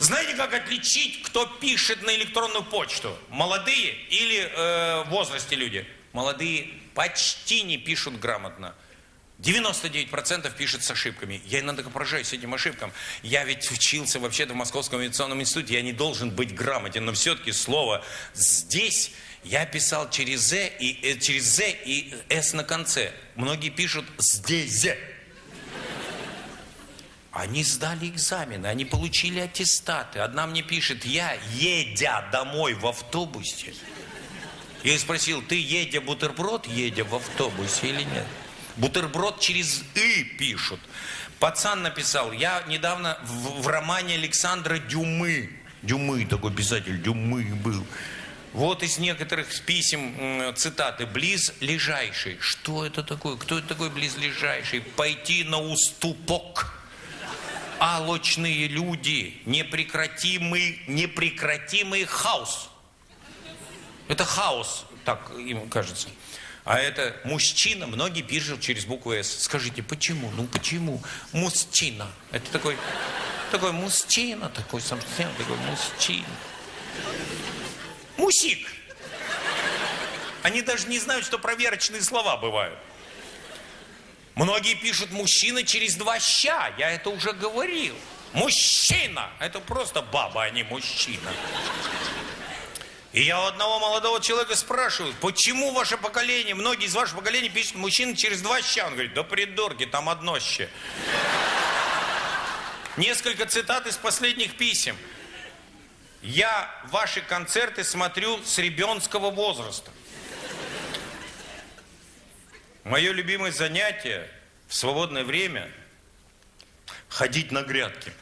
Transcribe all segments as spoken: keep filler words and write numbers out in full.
Знаете, как отличить, кто пишет на электронную почту? Молодые или э, в возрасте люди? Молодые почти не пишут грамотно. девяносто девять процентов пишет с ошибками. Я иногда поражаюсь этим ошибкам. Я ведь учился вообще-то в Московском авиационном институте. Я не должен быть грамотен, но все-таки слово «здесь» я писал через «з» и, э, через «з» и «с» на конце. Многие пишут «здесь». Они сдали экзамены, они получили аттестаты. Одна мне пишет: я, едя домой в автобусе. Я ей спросил: ты, едя бутерброд, едя в автобусе или нет? Бутерброд через «и» пишут. Пацан написал: я недавно в, в романе Александра Дюмы. Дюмы, такой писатель, Дюмы был. Вот из некоторых писем цитаты: близлежащий. Что это такое? Кто это такой близлежащий? Пойти на уступок. Алчные люди, непрекратимый, непрекратимый хаос. Это хаос, так им кажется. А это мужчина, многие пишут через букву «С». Скажите, почему? Ну почему? Мужчина. Это такой, такой мужчина, такой совсем такой мужчина. Мусик. Они даже не знают, что проверочные слова бывают. Многие пишут «мужчина» через два «ща». Я это уже говорил. Мужчина. Это просто баба, а не мужчина. И я у одного молодого человека спрашиваю: почему ваше поколение, многие из вашего поколения пишут «мужчина» через два «ща». Он говорит: да придурки, там одно «ща». Несколько цитат из последних писем. Я ваши концерты смотрю с ребенского возраста. Мое любимое занятие в свободное время – ходить на грядки.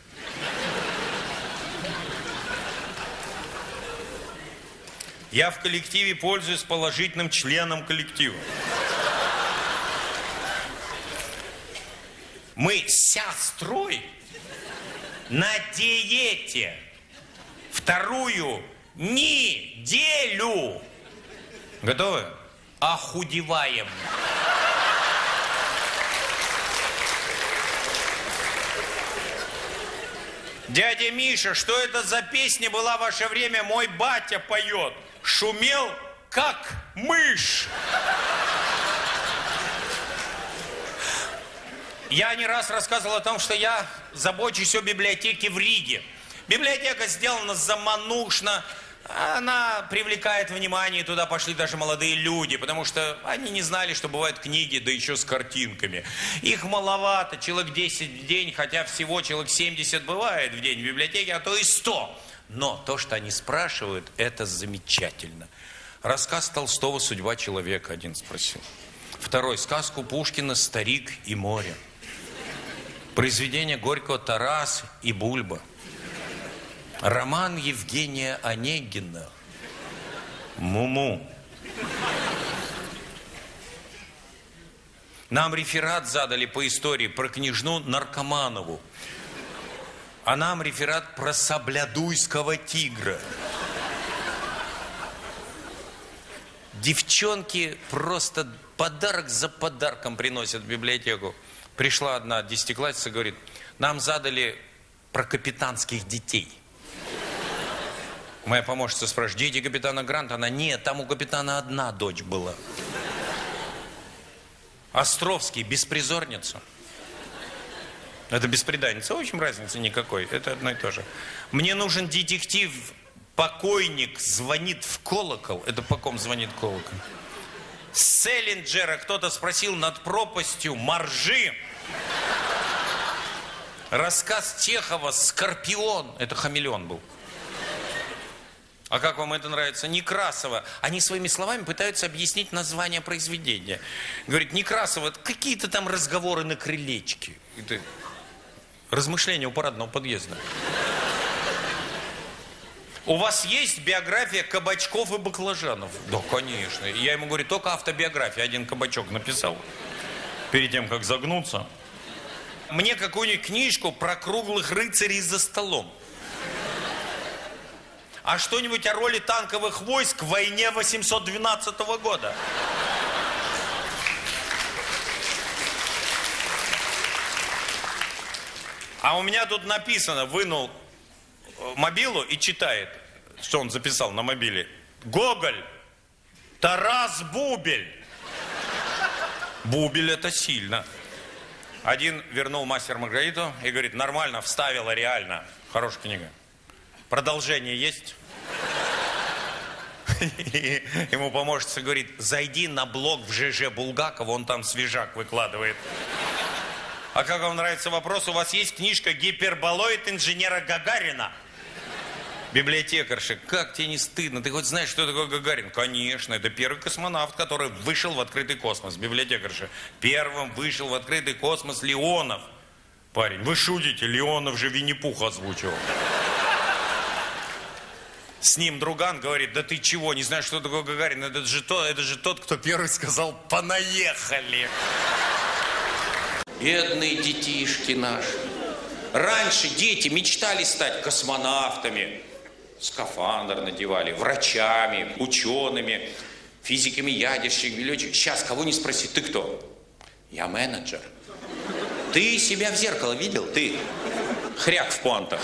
Я в коллективе пользуюсь положительным членом коллектива. Мы с сестрой на диете вторую неделю. Готовы? Охудеваем. Дядя Миша, что это за песня была в ваше время? Мой батя поет. Шумел, как мышь. Я не раз рассказывал о том, что я забочусь о библиотеке в Риге. Библиотека сделана заманушно. Она привлекает внимание, и туда пошли даже молодые люди, потому что они не знали, что бывают книги, да еще с картинками. Их маловато, человек десять в день, хотя всего человек семьдесят бывает в день в библиотеке, а то и сто. Но то, что они спрашивают, это замечательно. Рассказ Толстого «Судьба человека» один спросил. Второй — сказку Пушкина «Старик и море». Произведение Горького «Тарас и Бульба». Роман Евгения Онегина «Му-му». Нам реферат задали по истории про княжну Наркоманову. А нам реферат про Саблядуйского тигра. Девчонки просто подарок за подарком приносят в библиотеку. Пришла одна десятиклассница, говорит: нам задали про капитанских детей. Моя помощница спрашивает: дети капитана Гранта? Она: нет, там у капитана одна дочь была. Островский — беспризорница. Это бесприданница, в общем, разницы никакой. Это одно и то же. Мне нужен детектив. Покойник звонит в колокол. Это по ком звонит колокол? Селлинджера кто-то спросил над пропастью моржи. Рассказ Чехова «Скорпион». Это хамелеон был. А как вам это нравится? Некрасова. Они своими словами пытаются объяснить название произведения. Говорит: Некрасова, какие-то там разговоры на крылечке. Это размышления у парадного подъезда. У вас есть биография кабачков и баклажанов? Да, конечно. Я ему говорю: только автобиография. Один кабачок написал перед тем, как загнуться. Мне какую-нибудь книжку про круглых рыцарей за столом. А что-нибудь о роли танковых войск в войне восемьсот двенадцатого года. А у меня тут написано, вынул мобилу и читает, что он записал на мобиле. Гоголь, Тарас Бубель. Бубель это сильно. Один вернул «Мастер и Маргариту» и говорит, нормально, вставила, реально. Хорошая книга. Продолжение есть? Ему помощница говорит, зайди на блог в ЖЖ Булгакова, он там свежак выкладывает. А как вам нравится вопрос, у вас есть книжка «Гиперболоид инженера Гагарина»? Библиотекарша, как тебе не стыдно? Ты хоть знаешь, что такое Гагарин? Конечно, это первый космонавт, который вышел в открытый космос. Библиотекарша, первым вышел в открытый космос Леонов. Парень, вы шутите, Леонов же Винни-Пух озвучивал. С ним друган говорит, да ты чего, не знаешь, что такое Гагарин? Это же, то, это же тот, кто первый сказал «понаехали». Бедные детишки наши. Раньше дети мечтали стать космонавтами. Скафандр надевали, врачами, учеными, физиками, ядерщиками, летчиками. Сейчас кого не спроси, ты кто? Я менеджер. Ты себя в зеркало видел? Ты хряк в пуантах.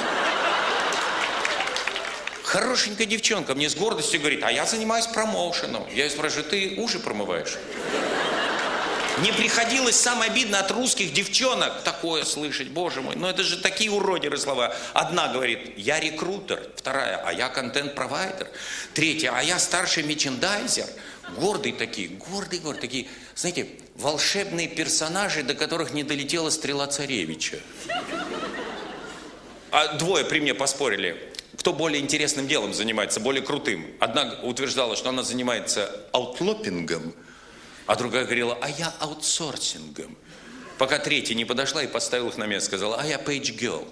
Хорошенькая девчонка мне с гордостью говорит, а я занимаюсь промоушеном. Я ее спрашиваю, ты уши промываешь? Мне приходилось, самое обидное, от русских девчонок такое слышать, боже мой. Но это же такие уродеры слова. Одна говорит, я рекрутер. Вторая, а я контент-провайдер. Третья, а я старший мерчендайзер. Гордые такие, гордые, гордые такие. Знаете, волшебные персонажи, до которых не долетела стрела царевича. А двое при мне поспорили. Кто более интересным делом занимается, более крутым. Одна утверждала, что она занимается аутлопингом, а другая говорила, а я аутсорсингом. Пока третья не подошла и поставила их на место, сказала, а я page girl.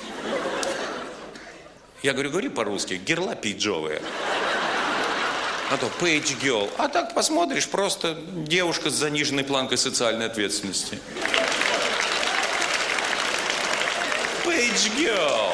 Я говорю, говори по-русски, герла пейджовая. А то page girl. А так посмотришь, просто девушка с заниженной планкой социальной ответственности. Page girl.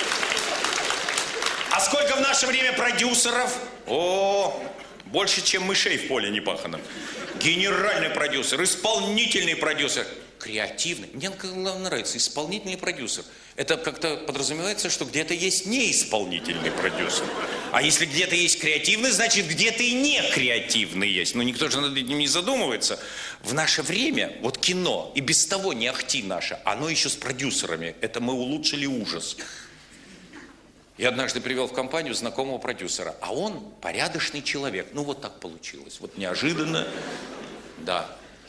А сколько в наше время продюсеров? О, больше, чем мышей в поле непаханом. Генеральный продюсер, исполнительный продюсер, креативный. Мне нравится исполнительный продюсер. Это как-то подразумевается, что где-то есть неисполнительный продюсер. А если где-то есть креативный, значит, где-то и не креативный есть. Но никто же над этим не задумывается. В наше время, вот кино, и без того не ахти наше, оно еще с продюсерами. Это мы улучшили ужас. Я однажды привел в компанию знакомого продюсера, а он порядочный человек. Ну, вот так получилось. Вот неожиданно, да.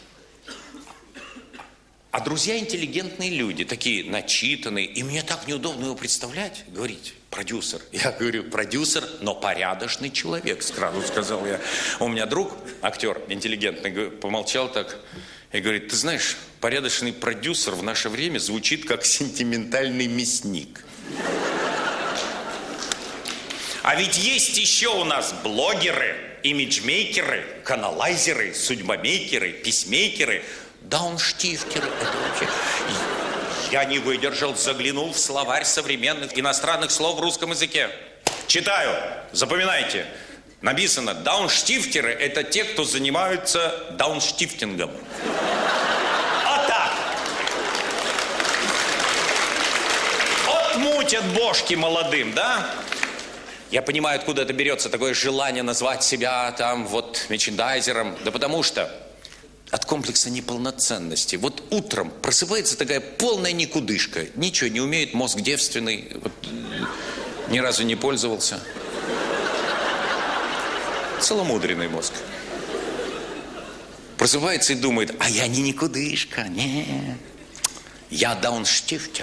А друзья интеллигентные люди, такие начитанные. И мне так неудобно его представлять, говорить, продюсер. Я говорю, продюсер, но порядочный человек, сразу сказал я. У меня друг, актер интеллигентный, помолчал так и говорит, ты знаешь, порядочный продюсер в наше время звучит как сентиментальный мясник. А ведь есть еще у нас блогеры, имиджмейкеры, каналайзеры, судьбомейкеры, письмейкеры, даунштифтеры. Это вообще... Я не выдержал, заглянул в словарь современных иностранных слов в русском языке. Читаю, запоминайте. Написано, даунштифтеры – это те, кто занимаются даунштифтингом. Вот так. Отмутят бошки молодым, да? Я понимаю, откуда это берется, такое желание назвать себя там вот мерчендайзером. Да потому что от комплекса неполноценности. Вот утром просыпается такая полная никудышка. Ничего не умеет, мозг девственный. Вот, ни разу не пользовался. Целомудренный мозг. Просыпается и думает, а я не никудышка, не. Я даунштифтер.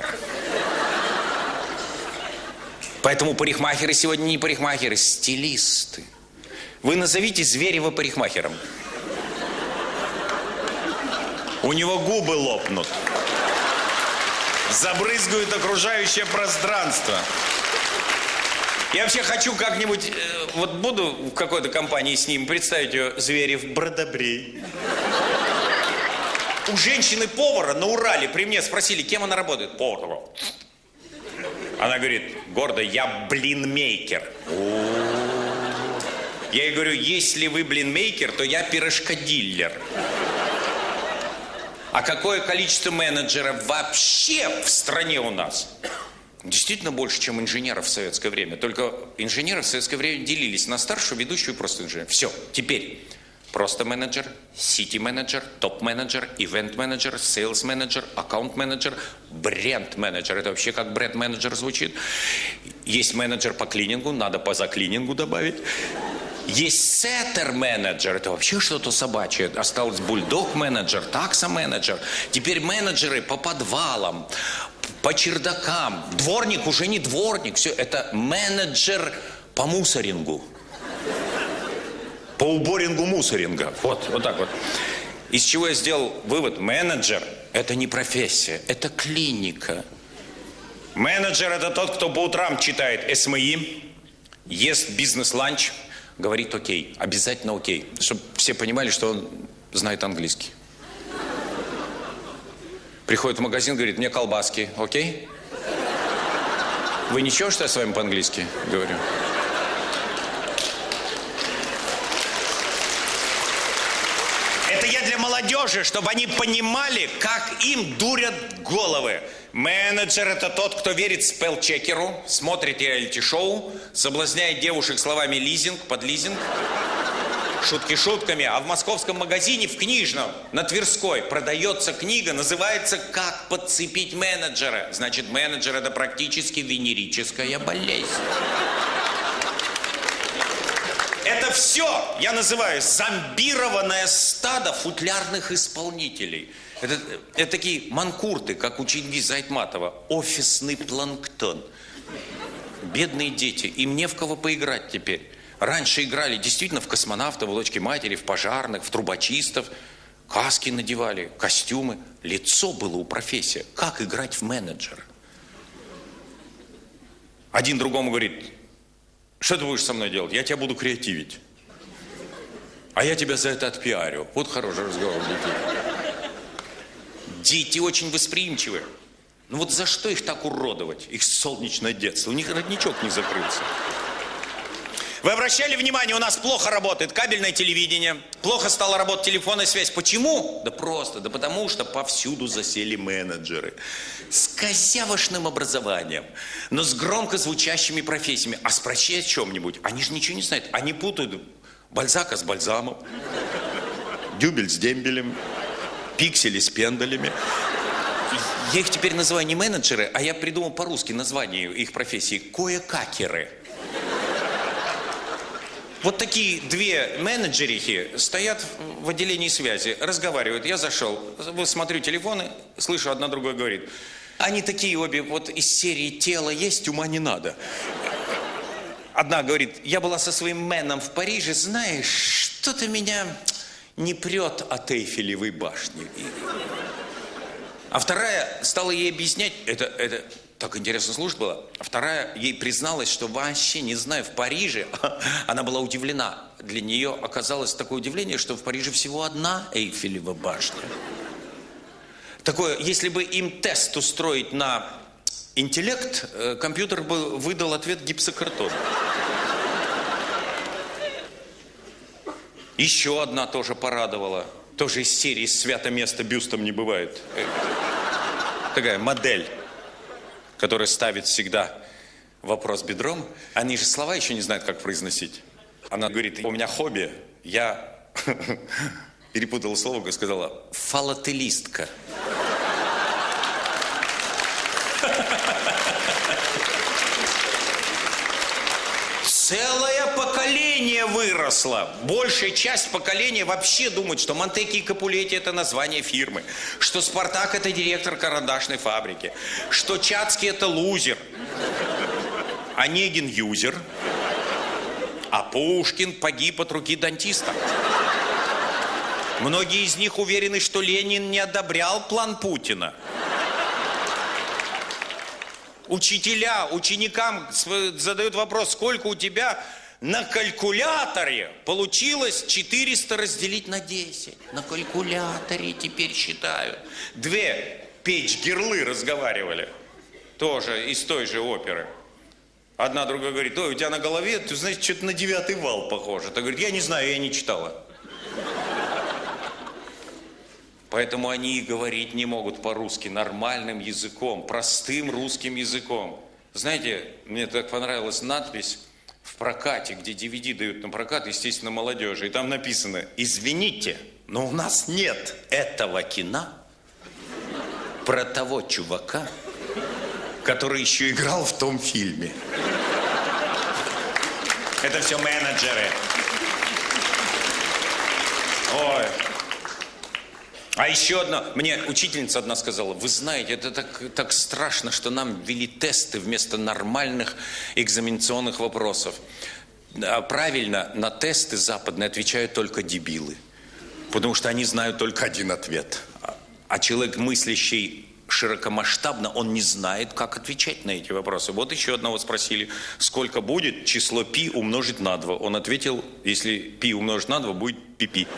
Поэтому парикмахеры сегодня не парикмахеры, стилисты. Вы назовите Зверева парикмахером. У него губы лопнут. Забрызгают окружающее пространство. Я вообще хочу как-нибудь, э, вот буду в какой-то компании с ним, представить ее, Зверев Бродобрей. У женщины-повара на Урале при мне спросили, кем она работает. Повар. Она говорит, гордо, я блинмейкер. Я ей говорю, если вы блинмейкер, то я пирожкодиллер. А какое количество менеджеров вообще в стране у нас? Действительно больше, чем инженеров в советское время. Только инженеры в советское время делились на старшую, ведущую и просто инженер. Все, теперь просто менеджер, сити-менеджер, топ-менеджер, ивент-менеджер, сейлс-менеджер, аккаунт-менеджер, бренд-менеджер. Это вообще как бренд-менеджер звучит. Есть менеджер по клинингу, надо по заклинингу добавить. Есть сеттер-менеджер, это вообще что-то собачье. Осталось бульдог-менеджер, такса-менеджер. Теперь менеджеры по подвалам, по чердакам. Дворник уже не дворник, все, это менеджер по мусорингу. По уборингу мусоринга. Вот, вот так вот. Из чего я сделал вывод? Менеджер – это не профессия, это клиника. Менеджер – это тот, кто по утрам читает эс эм и, ест бизнес-ланч, говорит окей, обязательно окей, чтобы все понимали, что он знает английский. Приходит в магазин, говорит, мне колбаски, окей? Вы ничего, что я с вами по-английски говорю? Это я для молодежи, чтобы они понимали, как им дурят головы. Менеджер – это тот, кто верит спелл-чекеру, смотрит реалити-шоу, соблазняет девушек словами лизинг, под лизинг. Шутки шутками, а в московском магазине, в книжном, на Тверской, продается книга, называется «Как подцепить менеджера». Значит, менеджер – это практически венерическая болезнь. Это все, я называю, зомбированное стадо футлярных исполнителей. Это, это такие манкурты, как у Чингиза Айтматова. Офисный планктон. Бедные дети, им не в кого поиграть теперь. Раньше играли действительно в космонавтов, в дочки матери, в пожарных, в трубочистов. Каски надевали, костюмы. Лицо было у профессии. Как играть в менеджера? Один другому говорит, что ты будешь со мной делать? Я тебя буду креативить. А я тебя за это отпиарю. Вот хороший разговор детей. Дети очень восприимчивы. Ну вот за что их так уродовать? Их солнечное детство. У них родничок не закрылся. Вы обращали внимание, у нас плохо работает кабельное телевидение, плохо стала работать телефонная связь. Почему? Да просто, да потому что повсюду засели менеджеры. С козявошным образованием, но с громко звучащими профессиями. А спроси о чем-нибудь, они же ничего не знают. Они путают Бальзака с бальзамом, Дюбель с дембелем, пиксели с пендалями. Я их теперь называю не менеджеры, а я придумал по-русски название их профессии – кое-какеры. Вот такие две менеджерихи стоят в отделении связи, разговаривают. Я зашел, смотрю телефоны, слышу, одна другой говорит. Они такие обе вот из серии «Тело есть, ума не надо». Одна говорит, я была со своим меном в Париже, знаешь, что-то меня не прет от Эйфелевой башни. А вторая стала ей объяснять, это, это так интересно слушать было, а вторая ей призналась, что вообще, не знаю, в Париже, она была удивлена. Для нее оказалось такое удивление, что в Париже всего одна Эйфелева башня. Такое, если бы им тест устроить на интеллект, компьютер бы выдал ответ гипсокартон. Еще одна тоже порадовала. Тоже из серии «Свято место бюстом не бывает». Такая модель, которая ставит всегда вопрос бедром. Они же слова еще не знают, как произносить. Она говорит, у меня хобби. Я перепутала слово и сказала «фалателистка». Целое поколение выросло. Большая часть поколения вообще думает, что Монтеки и Капулетти – это название фирмы, что Спартак – это директор карандашной фабрики, что Чацкий – это лузер, Онегин – юзер, а Пушкин погиб от руки дантиста. Многие из них уверены, что Ленин не одобрял план Путина. Учителя ученикам задают вопрос, сколько у тебя на калькуляторе получилось четыреста разделить на десять. На калькуляторе теперь считают. Две печь-гирлы разговаривали, тоже из той же оперы. Одна другая говорит, ой, у тебя на голове, ты знаешь, что-то на девятый вал похоже. Та говорит, я не знаю, я не читала. Поэтому они и говорить не могут по-русски нормальным языком, простым русским языком. Знаете, мне так понравилась надпись в прокате, где ди ви ди дают на прокат, естественно, молодежи. И там написано: извините, но у нас нет этого кино про того чувака, который еще играл в том фильме. Это все менеджеры. Ой. А еще одна, мне учительница одна сказала: вы знаете, это так, так страшно, что нам ввели тесты вместо нормальных экзаменационных вопросов. А правильно, на тесты западные отвечают только дебилы. Потому что они знают только один ответ. А человек, мыслящий широкомасштабно, он не знает, как отвечать на эти вопросы. Вот еще одного спросили: сколько будет число пи умножить на два? Он ответил: если пи умножить на два, будет пи-пи.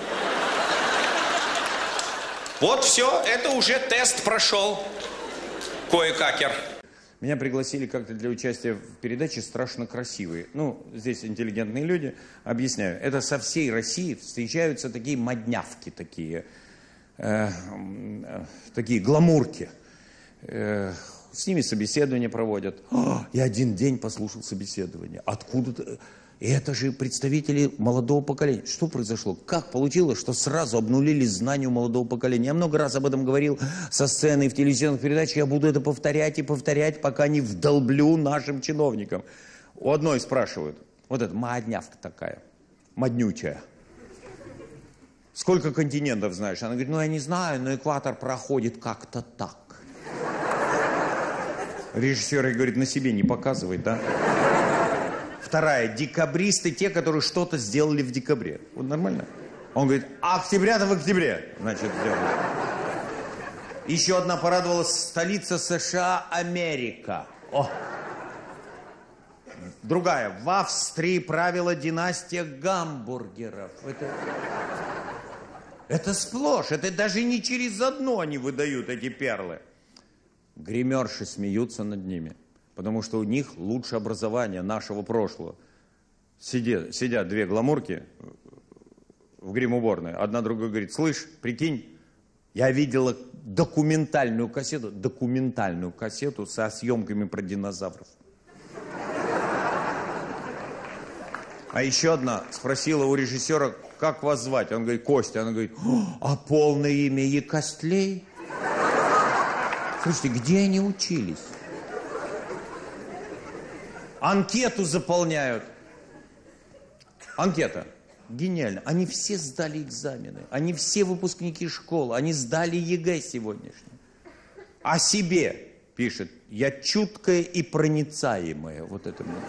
Вот все, это уже тест прошел. Кое-какер. Меня пригласили как-то для участия в передаче «Страшно красивые». Ну, здесь интеллигентные люди. Объясняю. Это со всей России встречаются такие моднявки, такие, э, э, такие гламурки. Э, с ними собеседование проводят. О, я один день послушал собеседование. Откуда-то... И это же представители молодого поколения. Что произошло? Как получилось, что сразу обнулили знания у молодого поколения? Я много раз об этом говорил со сцены в телевизионных передачах. Я буду это повторять и повторять, пока не вдолблю нашим чиновникам. У одной спрашивают: вот эта моднявка такая, моднючая. Сколько континентов знаешь? Она говорит: ну я не знаю, но экватор проходит как-то так. Режиссер ей говорит: на себе не показывай, да? Вторая: декабристы, те, которые что-то сделали в декабре. Вот нормально? Он говорит: а октября-то в октябре. Значит, сделали. Еще одна порадовалась: столица США Америка. О! Другая: в Австрии правила династия гамбургеров. Это... это сплошь. Это даже не через одно они выдают эти перлы. Гримерши смеются над ними. Потому что у них лучше образование нашего прошлого. Сидят, сидят две гламурки в грим-уборной. Одна другой говорит: слышь, прикинь, я видела документальную кассету, документальную кассету со съемками про динозавров. А еще одна спросила у режиссера: как вас звать? Он говорит: Костя. Она говорит: а полное имя Екостлей? Слушайте, где они учились? Анкету заполняют. Анкета. Гениально. Они все сдали экзамены. Они все выпускники школы. Они сдали ЕГЭ сегодняшний. О себе пишет: я чуткая и проницаемая. Вот это мне.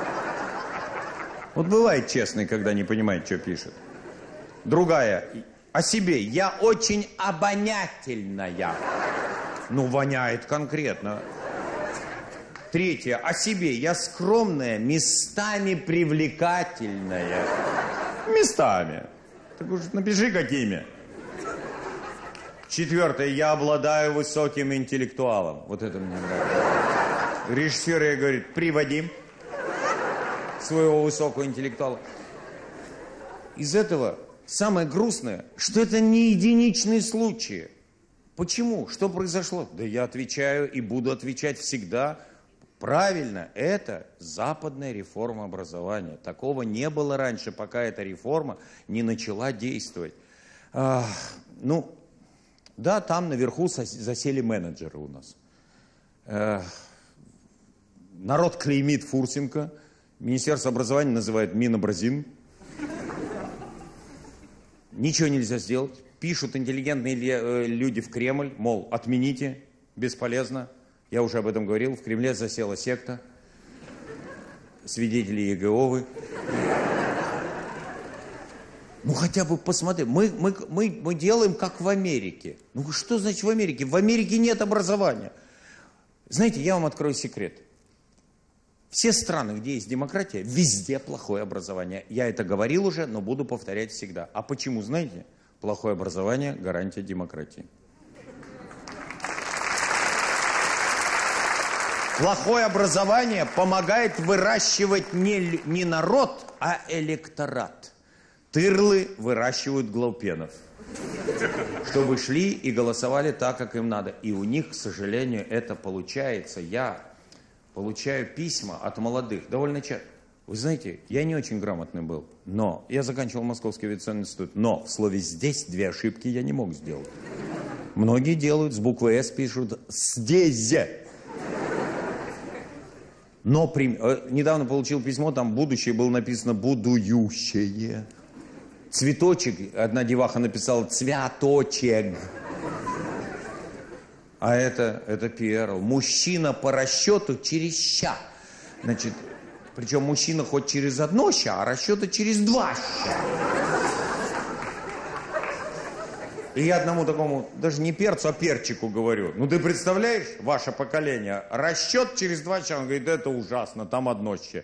Вот бывает честный, когда не понимает, что пишет. Другая: о себе: я очень обонятельная. Ну, воняет конкретно. Третье: о себе: я скромная, местами привлекательная. Местами. Так уж напиши, какими. Четвертое: я обладаю высоким интеллектуалом. Вот это мне нравится. Режиссер ей говорит: приводи своего высокого интеллектуала. Из этого самое грустное, что это не единичные случаи. Почему? Что произошло? Да я отвечаю и буду отвечать всегда. Правильно, это западная реформа образования. Такого не было раньше, пока эта реформа не начала действовать. А, ну, да, там наверху засели менеджеры у нас. А, народ клеймит Фурсенко. Министерство образования называет Минобразин. Ничего нельзя сделать. Пишут интеллигентные люди в Кремль, мол, отмените, бесполезно. Я уже об этом говорил. В Кремле засела секта. Свидетели Иеговы. Ну, хотя бы посмотри. Мы, мы, мы, мы делаем, как в Америке. Ну, что значит в Америке? В Америке нет образования. Знаете, я вам открою секрет. Все страны, где есть демократия, везде плохое образование. Я это говорил уже, но буду повторять всегда. А почему, знаете? Плохое образование – гарантия демократии. Плохое образование помогает выращивать не, не народ, а электорат. Тырлы выращивают глаупенов, чтобы шли и голосовали так, как им надо. И у них, к сожалению, это получается. Я получаю письма от молодых, довольно часто. Вы знаете, я не очень грамотный был, но я заканчивал Московский авиационный институт, но в слове «здесь» две ошибки я не мог сделать. Многие делают, с буквы «С» пишут «здесь». Но при... недавно получил письмо, там «будущее» было написано «будующее». Цветочек, одна деваха написала «цвяточек». А это, это пиар. Мужчина по расчету через ща. Значит, причем мужчина хоть через одно ща, а расчеты через два ща. И я одному такому, даже не перцу, а перчику говорю. Ну ты представляешь, ваше поколение, расчет через два ща. Он говорит, это ужасно, там одно ща.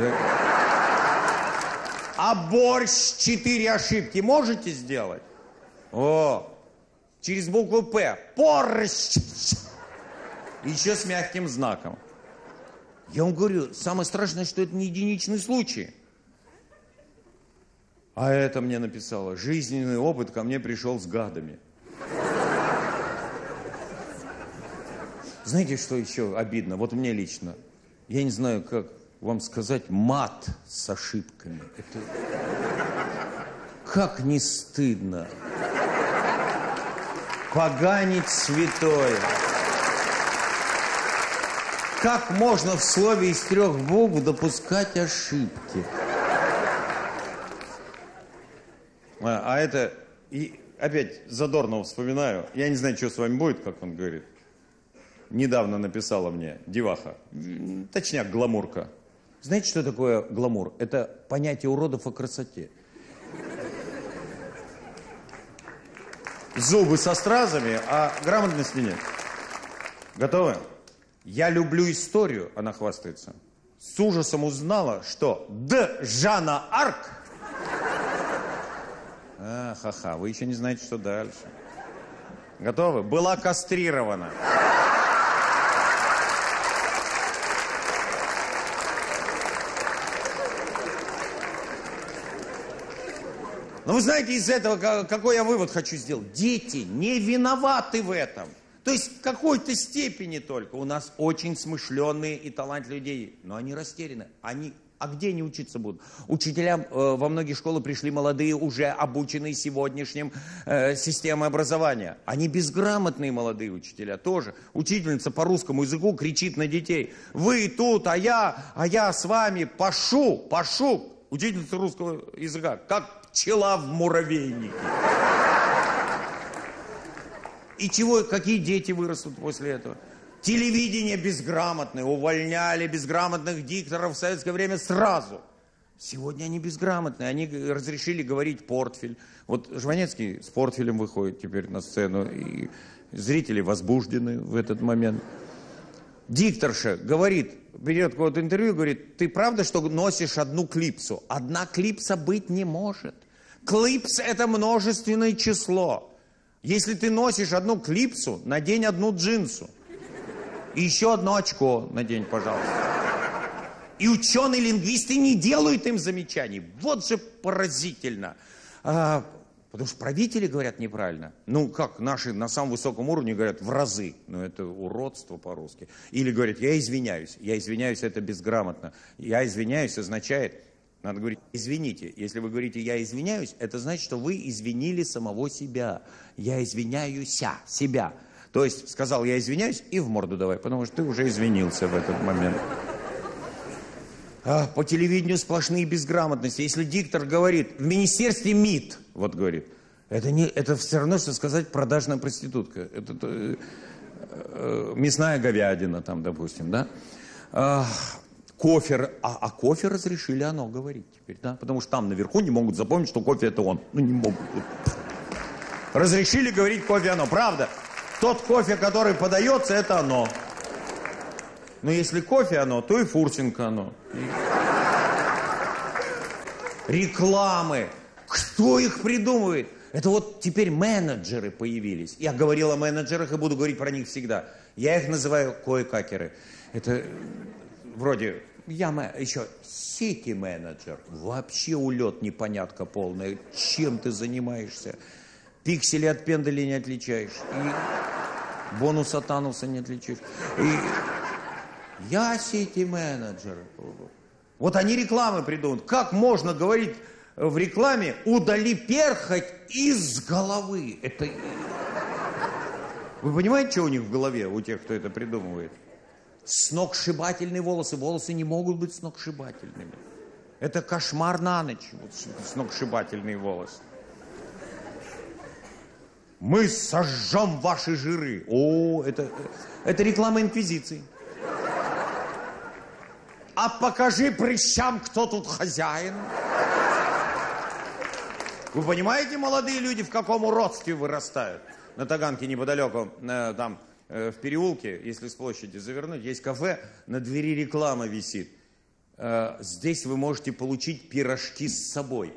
А борщ четыре ошибки можете сделать? О, через букву П. Борщ. Еще с мягким знаком. Я вам говорю, самое страшное, что это не единичный случай. А это мне написала, жизненный опыт ко мне пришел с гадами. Знаете, что еще обидно? Вот мне лично. Я не знаю, как вам сказать, мат с ошибками. Это... Как не стыдно. Поганить святое. Как можно в слове из трех букв допускать ошибки? А, а это... И опять Задорнова вспоминаю. Я не знаю, что с вами будет, как он говорит. Недавно написала мне деваха. Точняк, гламурка. Знаете, что такое гламур? Это понятие уродов о красоте. Зубы со стразами, а грамотности нет. Готовы? Я люблю историю, она хвастается. С ужасом узнала, что Д. Жанна Арк... А, ха-ха, вы еще не знаете, что дальше. Готовы? Была кастрирована. Но вы знаете, из этого какой я вывод хочу сделать? Дети не виноваты в этом. То есть в какой-то степени только. У нас очень смышленые и талантливые дети. Но они растеряны. Они... А где они учиться будут? Учителям э, во многие школы пришли молодые, уже обученные сегодняшним э, системой образования. Они безграмотные молодые учителя тоже. Учительница по русскому языку кричит на детей. Вы тут, а я, а я с вами пашу, пашу. Учительница русского языка, как пчела в муравейнике. И чего, какие дети вырастут после этого? Телевидение безграмотное, увольняли безграмотных дикторов в советское время сразу. Сегодня они безграмотные, они разрешили говорить портфель. Вот Жванецкий с портфелем выходит теперь на сцену, и зрители возбуждены в этот момент. Дикторша говорит, берет какое-то интервью, говорит, ты правда, что носишь одну клипсу? Одна клипса быть не может. Клипс – это множественное число. Если ты носишь одну клипсу, надень одну джинсу. И еще одно очко надень, пожалуйста. И ученые-лингвисты не делают им замечаний. Вот же поразительно. А, потому что правители говорят неправильно. Ну, как наши на самом высоком уровне говорят в разы. Ну, это уродство по-русски. Или говорят, я извиняюсь. Я извиняюсь, это безграмотно. Я извиняюсь означает, надо говорить, извините. Если вы говорите, я извиняюсь, это значит, что вы извинили самого себя. Я извиняюсь себя. То есть сказал, я извиняюсь, и в морду давай, потому что ты уже извинился в этот момент. А, по телевидению сплошные безграмотности. Если диктор говорит, в министерстве МИД, вот говорит, это, не, это все равно, что сказать продажная проститутка. Это э, э, мясная говядина там, допустим, да? А, кофе, а, а кофе разрешили оно говорить теперь, да? Потому что там наверху не могут запомнить, что кофе это он. Ну, не могут. Разрешили говорить кофе оно, правда? Тот кофе, который подается, это оно. Но если кофе оно, то и Фурсенко оно. И... Рекламы. Кто их придумывает? Это вот теперь менеджеры появились. Я говорил о менеджерах и буду говорить про них всегда. Я их называю кое-какеры. Это вроде... Я еще сити-менеджер. Вообще улет непонятка полная. Чем ты занимаешься? Пиксели от пенделей не отличаешь. И бонус от ануса не отличаешь. И Я сити-менеджер. Вот они рекламы придумают. Как можно говорить в рекламе «удали перхоть из головы»? Это... Вы понимаете, что у них в голове, у тех, кто это придумывает? Сногсшибательные волосы. Волосы не могут быть сногсшибательными. Это кошмар на ночь, вот, сногсшибательные волосы. Мы сожжем ваши жиры. О, это, это реклама инквизиции. А покажи прыщам, кто тут хозяин. Вы понимаете, молодые люди, в каком уродстве вырастают? На Таганке неподалеку, там, в переулке, если с площади завернуть, есть кафе, на двери реклама висит. Здесь вы можете получить пирожки с собой.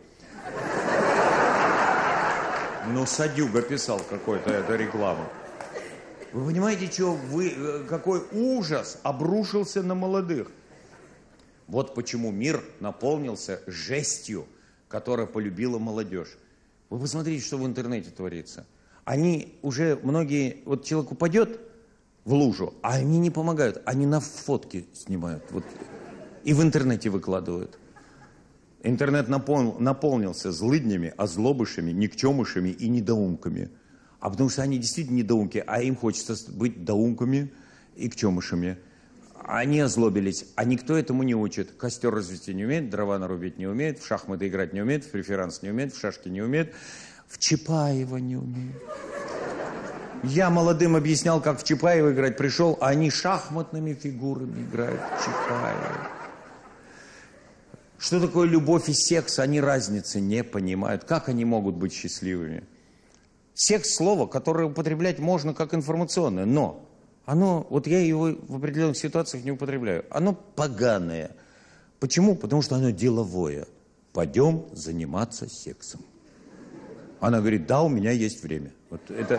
Ну, Садюга писал какой-то эту рекламу. Вы понимаете, что вы, какой ужас обрушился на молодых? Вот почему мир наполнился жестью, которая полюбила молодежь. Вы посмотрите, что в интернете творится. Они уже, многие, вот человек упадет в лужу, а они не помогают, они на фотки снимают, вот, и в интернете выкладывают. Интернет напол, наполнился злыднями, озлобышами, никчемышами и недоумками. А потому что они действительно недоумки, а им хочется быть доумками и кчемышами. Они озлобились, а никто этому не учит. Костер развести не умеет, дрова нарубить не умеет, в шахматы играть не умеет, в преферанс не умеет, в шашки не умеет, в Чапаева не умеет. Я молодым объяснял, как в Чапаева играть, пришел, а они шахматными фигурами играют в Чапаева. Что такое любовь и секс, они разницы не понимают. Как они могут быть счастливыми? Секс – слово, которое употреблять можно как информационное, но оно, вот я его в определенных ситуациях не употребляю, оно поганое. Почему? Потому что оно деловое. Пойдем заниматься сексом. Она говорит, да, у меня есть время. Вот это,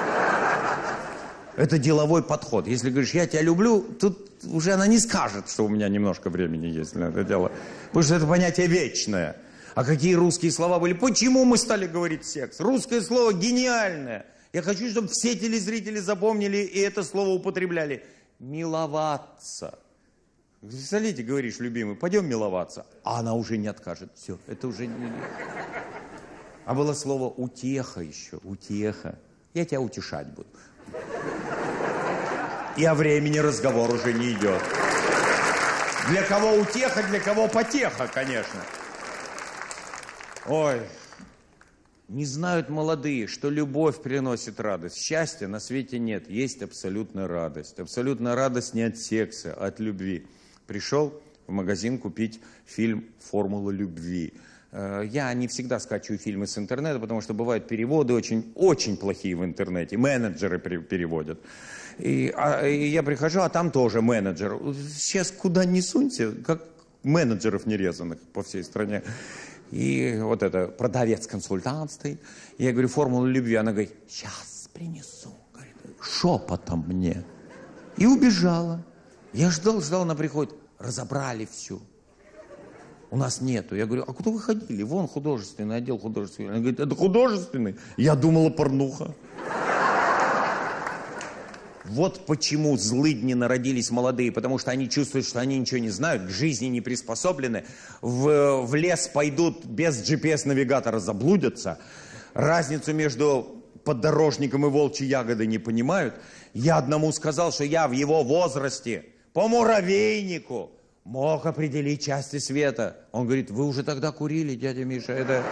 это деловой подход. Если говоришь, я тебя люблю, тут уже она не скажет, что у меня немножко времени есть на это дело. Потому что это понятие вечное. А какие русские слова были? Почему мы стали говорить секс? Русское слово гениальное. Я хочу, чтобы все телезрители запомнили и это слово употребляли. Миловаться. Представляете, говоришь, любимый, пойдем миловаться. А она уже не откажет. Все, это уже не... А было слово утеха еще. Утеха. Я тебя утешать буду. И о времени разговор уже не идет. Для кого утеха, для кого потеха, конечно. Ой, не знают молодые, что любовь приносит радость. Счастья на свете нет, есть абсолютная радость. Абсолютная радость не от секса, а от любви. Пришел в магазин купить фильм «Формула любви». Я не всегда скачиваю фильмы с интернета, потому что бывают переводы очень, очень плохие в интернете. Менеджеры переводят. И, а, и я прихожу, а там тоже менеджер. Сейчас куда ни сунься, как менеджеров нерезанных по всей стране. И вот это продавец-консультант стоит. Я говорю, формулу любви. Она говорит, сейчас принесу. Говорит, шепотом мне. И убежала. Я ждал, ждал, она приходит. Разобрали всю. У нас нету. Я говорю, а куда вы ходили? Вон художественный отдел художественный. Она говорит, это художественный? Я думала, порнуха. Вот почему злыдни народились молодые, потому что они чувствуют, что они ничего не знают, к жизни не приспособлены, в, в лес пойдут без джи пи эс-навигатора, заблудятся, разницу между поддорожником и волчьей ягодой не понимают. Я одному сказал, что я в его возрасте по муравейнику мог определить части света. Он говорит, вы уже тогда курили, дядя Миша, это...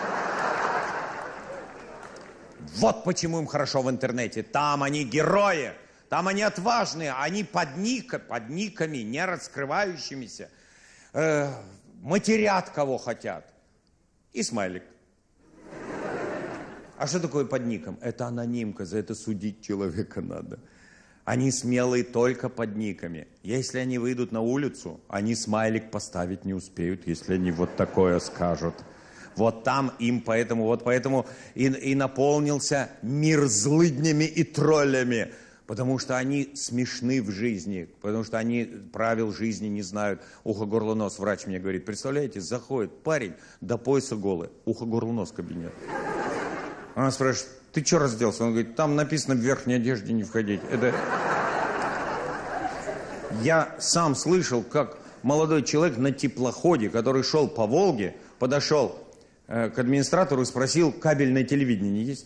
Вот почему им хорошо в интернете, там они герои. Там они отважные, они под, ник, под никами, не раскрывающимися, э, матерят кого хотят. И смайлик. А что такое под ником? Это анонимка, за это судить человека надо. Они смелые только под никами. Если они выйдут на улицу, они смайлик поставить не успеют, если они вот такое скажут. Вот там им поэтому, вот поэтому и, и наполнился мир злыднями и троллями. Потому что они смешны в жизни, потому что они правил жизни не знают. Ухо, горло, нос. Врач мне говорит, представляете, заходит парень до пояса голый. Ухо, горло, нос, кабинет. Она спрашивает, ты что разделся? Он говорит, там написано в верхней одежде не входить. Это... Я сам слышал, как молодой человек на теплоходе, который шел по Волге, подошел э, к администратору и спросил, кабельное телевидение есть?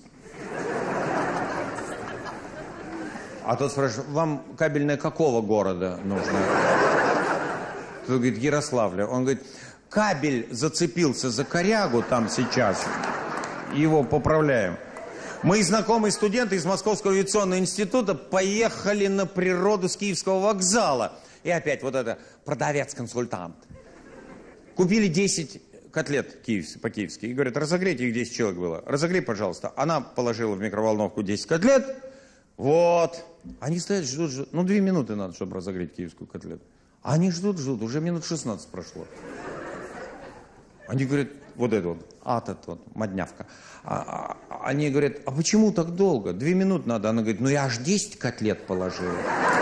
А тот спрашивает, вам кабельное какого города нужно? Тот говорит, Ярославля. Он говорит, кабель зацепился за корягу там сейчас, его поправляем. Мои знакомые студенты из Московского авиационного института поехали на природу с Киевского вокзала. И опять вот это продавец-консультант. Купили десять котлет киевс, по-киевски. И говорят, разогрейте, их десять человек было. Разогрей, пожалуйста. Она положила в микроволновку десять котлет. Вот. Они стоят, ждут, ждут. Ну, две минуты надо, чтобы разогреть киевскую котлету. Они ждут, ждут. Уже минут шестнадцать прошло. Они говорят, вот это вот, атот, вот, моднявка. А, а, они говорят, а почему так долго? Две минуты надо. Она говорит, ну я аж десять котлет положила.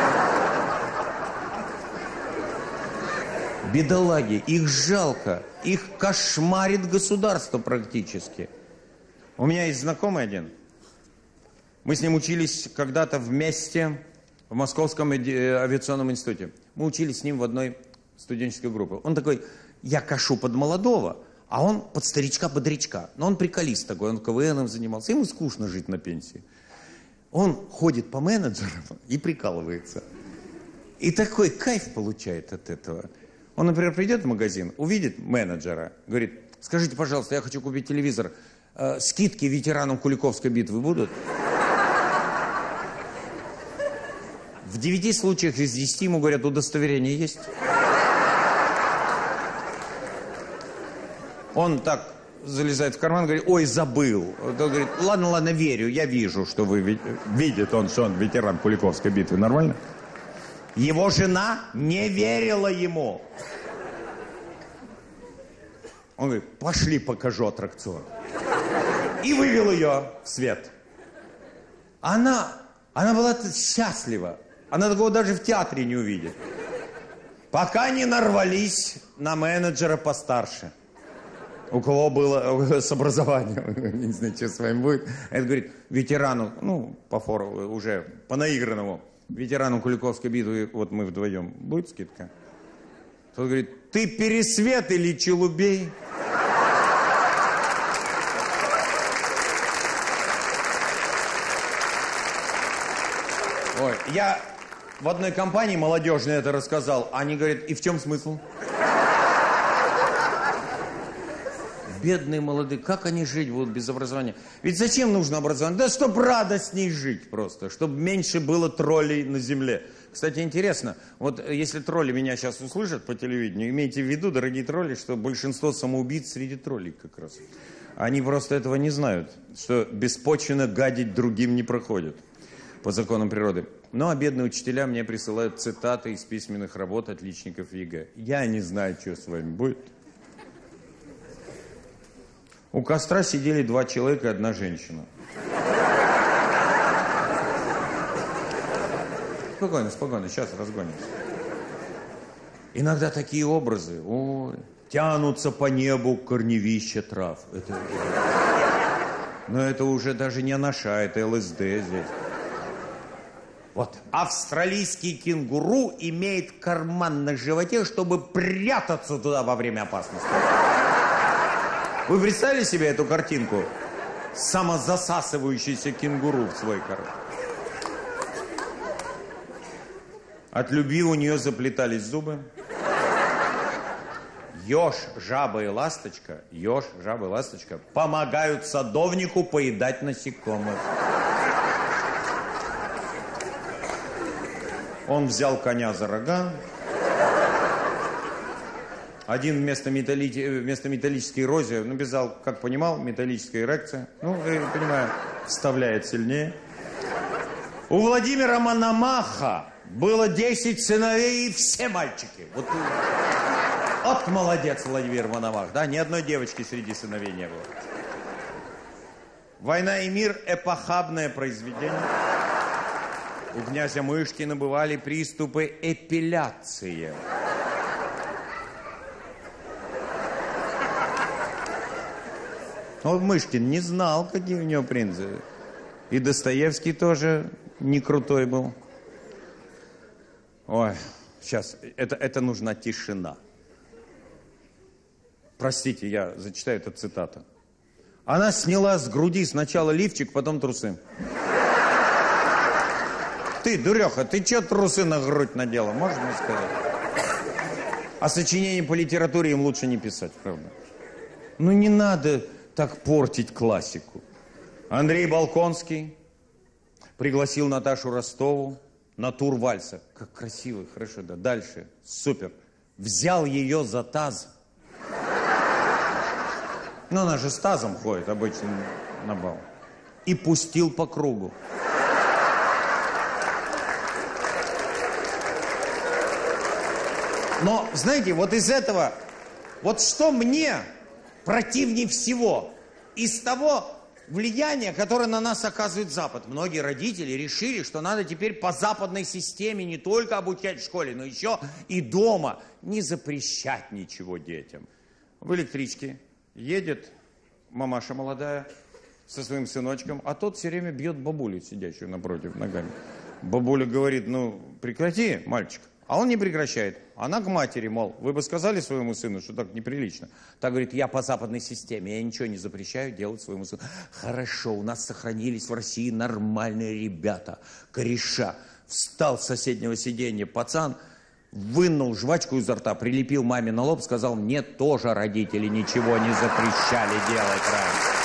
Бедолаги, их жалко. Их кошмарит государство практически. У меня есть знакомый один. Мы с ним учились когда-то вместе в Московском авиационном институте. Мы учились с ним в одной студенческой группе. Он такой, я кашу под молодого, а он под старичка-бодрячка. Но он приколист такой, он КВНом занимался. Ему скучно жить на пенсии. Он ходит по менеджерам и прикалывается. И такой кайф получает от этого. Он, например, придет в магазин, увидит менеджера, говорит, скажите, пожалуйста, я хочу купить телевизор. Э, скидки ветеранам Куликовской битвы будут? В девяти случаях из десяти ему говорят, удостоверение есть? Он так залезает в карман, говорит, ой, забыл. Он говорит, ладно, ладно, верю, я вижу, что вы... Видит он, что он ветеран Куликовской битвы, нормально? Его жена не верила ему. Он говорит, пошли, покажу аттракцион. И вывел ее в свет. Она, она была счастлива. Она такого даже в театре не увидит. Пока не нарвались на менеджера постарше. У кого было с образованием. Не знаю, что с вами будет. Это говорит, ветерану, ну, по фору, уже по наигранному. Ветерану Куликовской битвы, вот мы вдвоем, будет скидка? Тот говорит, ты Пересвет или Челубей? Ой, я в одной компании молодежной это рассказал. Они говорят, и в чем смысл? Бедные молодые, как они жить будут без образования? Ведь зачем нужно образование? Да чтобы радостней жить просто, чтобы меньше было троллей на земле. Кстати, интересно, вот если тролли меня сейчас услышат по телевидению, имейте в виду, дорогие тролли, что большинство самоубийц среди троллей как раз. Они просто этого не знают, что беспочвенно гадить другим не проходит по законам природы. Ну, а бедные учителя мне присылают цитаты из письменных работ отличников ЕГЭ. Я не знаю, что с вами будет. У костра сидели два человека и одна женщина. Спокойно, спокойно, сейчас разгонимся. Иногда такие образы, ой, тянутся по небу корневища трав. Это, но это уже даже не анаша, это ЛСД здесь. Вот. Австралийский кенгуру имеет карман на животе, чтобы прятаться туда во время опасности. Вы представили себе эту картинку? Самозасасывающийся кенгуру в свой карман. От любви у нее заплетались зубы. Еж, жаба и ласточка, еж, жаба и ласточка помогают садовнику поедать насекомых. Он взял коня за рога. Один вместо, металли... вместо металлической эрозии написал, как понимал, металлическая эрекция. Ну, я понимаю, вставляет сильнее. У Владимира Мономаха было десять сыновей и все мальчики. Вот, вот молодец Владимир Мономах, да? Ни одной девочки среди сыновей не было. «Война и мир» – эпохабное произведение. У князя Мышкина бывали приступы эпиляции. Вот Мышкин не знал, какие у него принципы. И Достоевский тоже не крутой был. Ой, Сейчас, это, это нужна тишина. Простите, я зачитаю эту цитату. Она сняла с груди сначала лифчик, потом трусы. Ты, дуреха, ты че трусы на грудь надела, можешь мне сказать? А сочинения по литературе им лучше не писать, правда? Ну не надо так портить классику. Андрей Балконский пригласил Наташу Ростову на тур вальса. Как красиво, хорошо, да. Дальше, супер. Взял ее за таз. Ну, она же с тазом ходит обычно на бал. И пустил по кругу. Но, знаете, вот из этого, вот что мне противнее всего, из того влияния, которое на нас оказывает Запад. Многие родители решили, что надо теперь по западной системе не только обучать в школе, но еще и дома. Не запрещать ничего детям. В электричке едет мамаша молодая со своим сыночком, а тот все время бьет бабулю, сидящую напротив, ногами. Бабуля говорит, ну, прекрати, мальчик. А он не прекращает. Она к матери, мол, вы бы сказали своему сыну, что так неприлично. Так говорит, я по западной системе, я ничего не запрещаю делать своему сыну. Хорошо, у нас сохранились в России нормальные ребята. Кореша. Встал с соседнего сиденья пацан, вынул жвачку изо рта, прилепил маме на лоб, сказал, мне тоже родители ничего не запрещали делать раньше.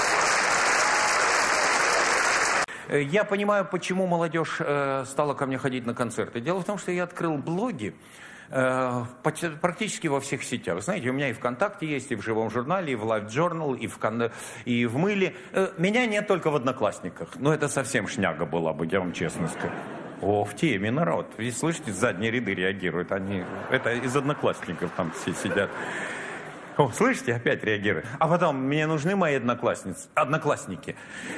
Я понимаю, почему молодежь э, стала ко мне ходить на концерты. Дело в том, что я открыл блоги э, практически во всех сетях. Знаете, у меня и ВКонтакте есть, и в Живом журнале, и в Life Journal, и в, кон... и в Мыле. Э, меня нет только в Одноклассниках. Но это совсем шняга была бы, я вам честно скажу. О, в теме народ. Вы слышите, задние ряды реагируют. Они... Это из Одноклассников там все сидят. О, слышите, опять реагируют. А потом, мне нужны мои одноклассницы, одноклассники.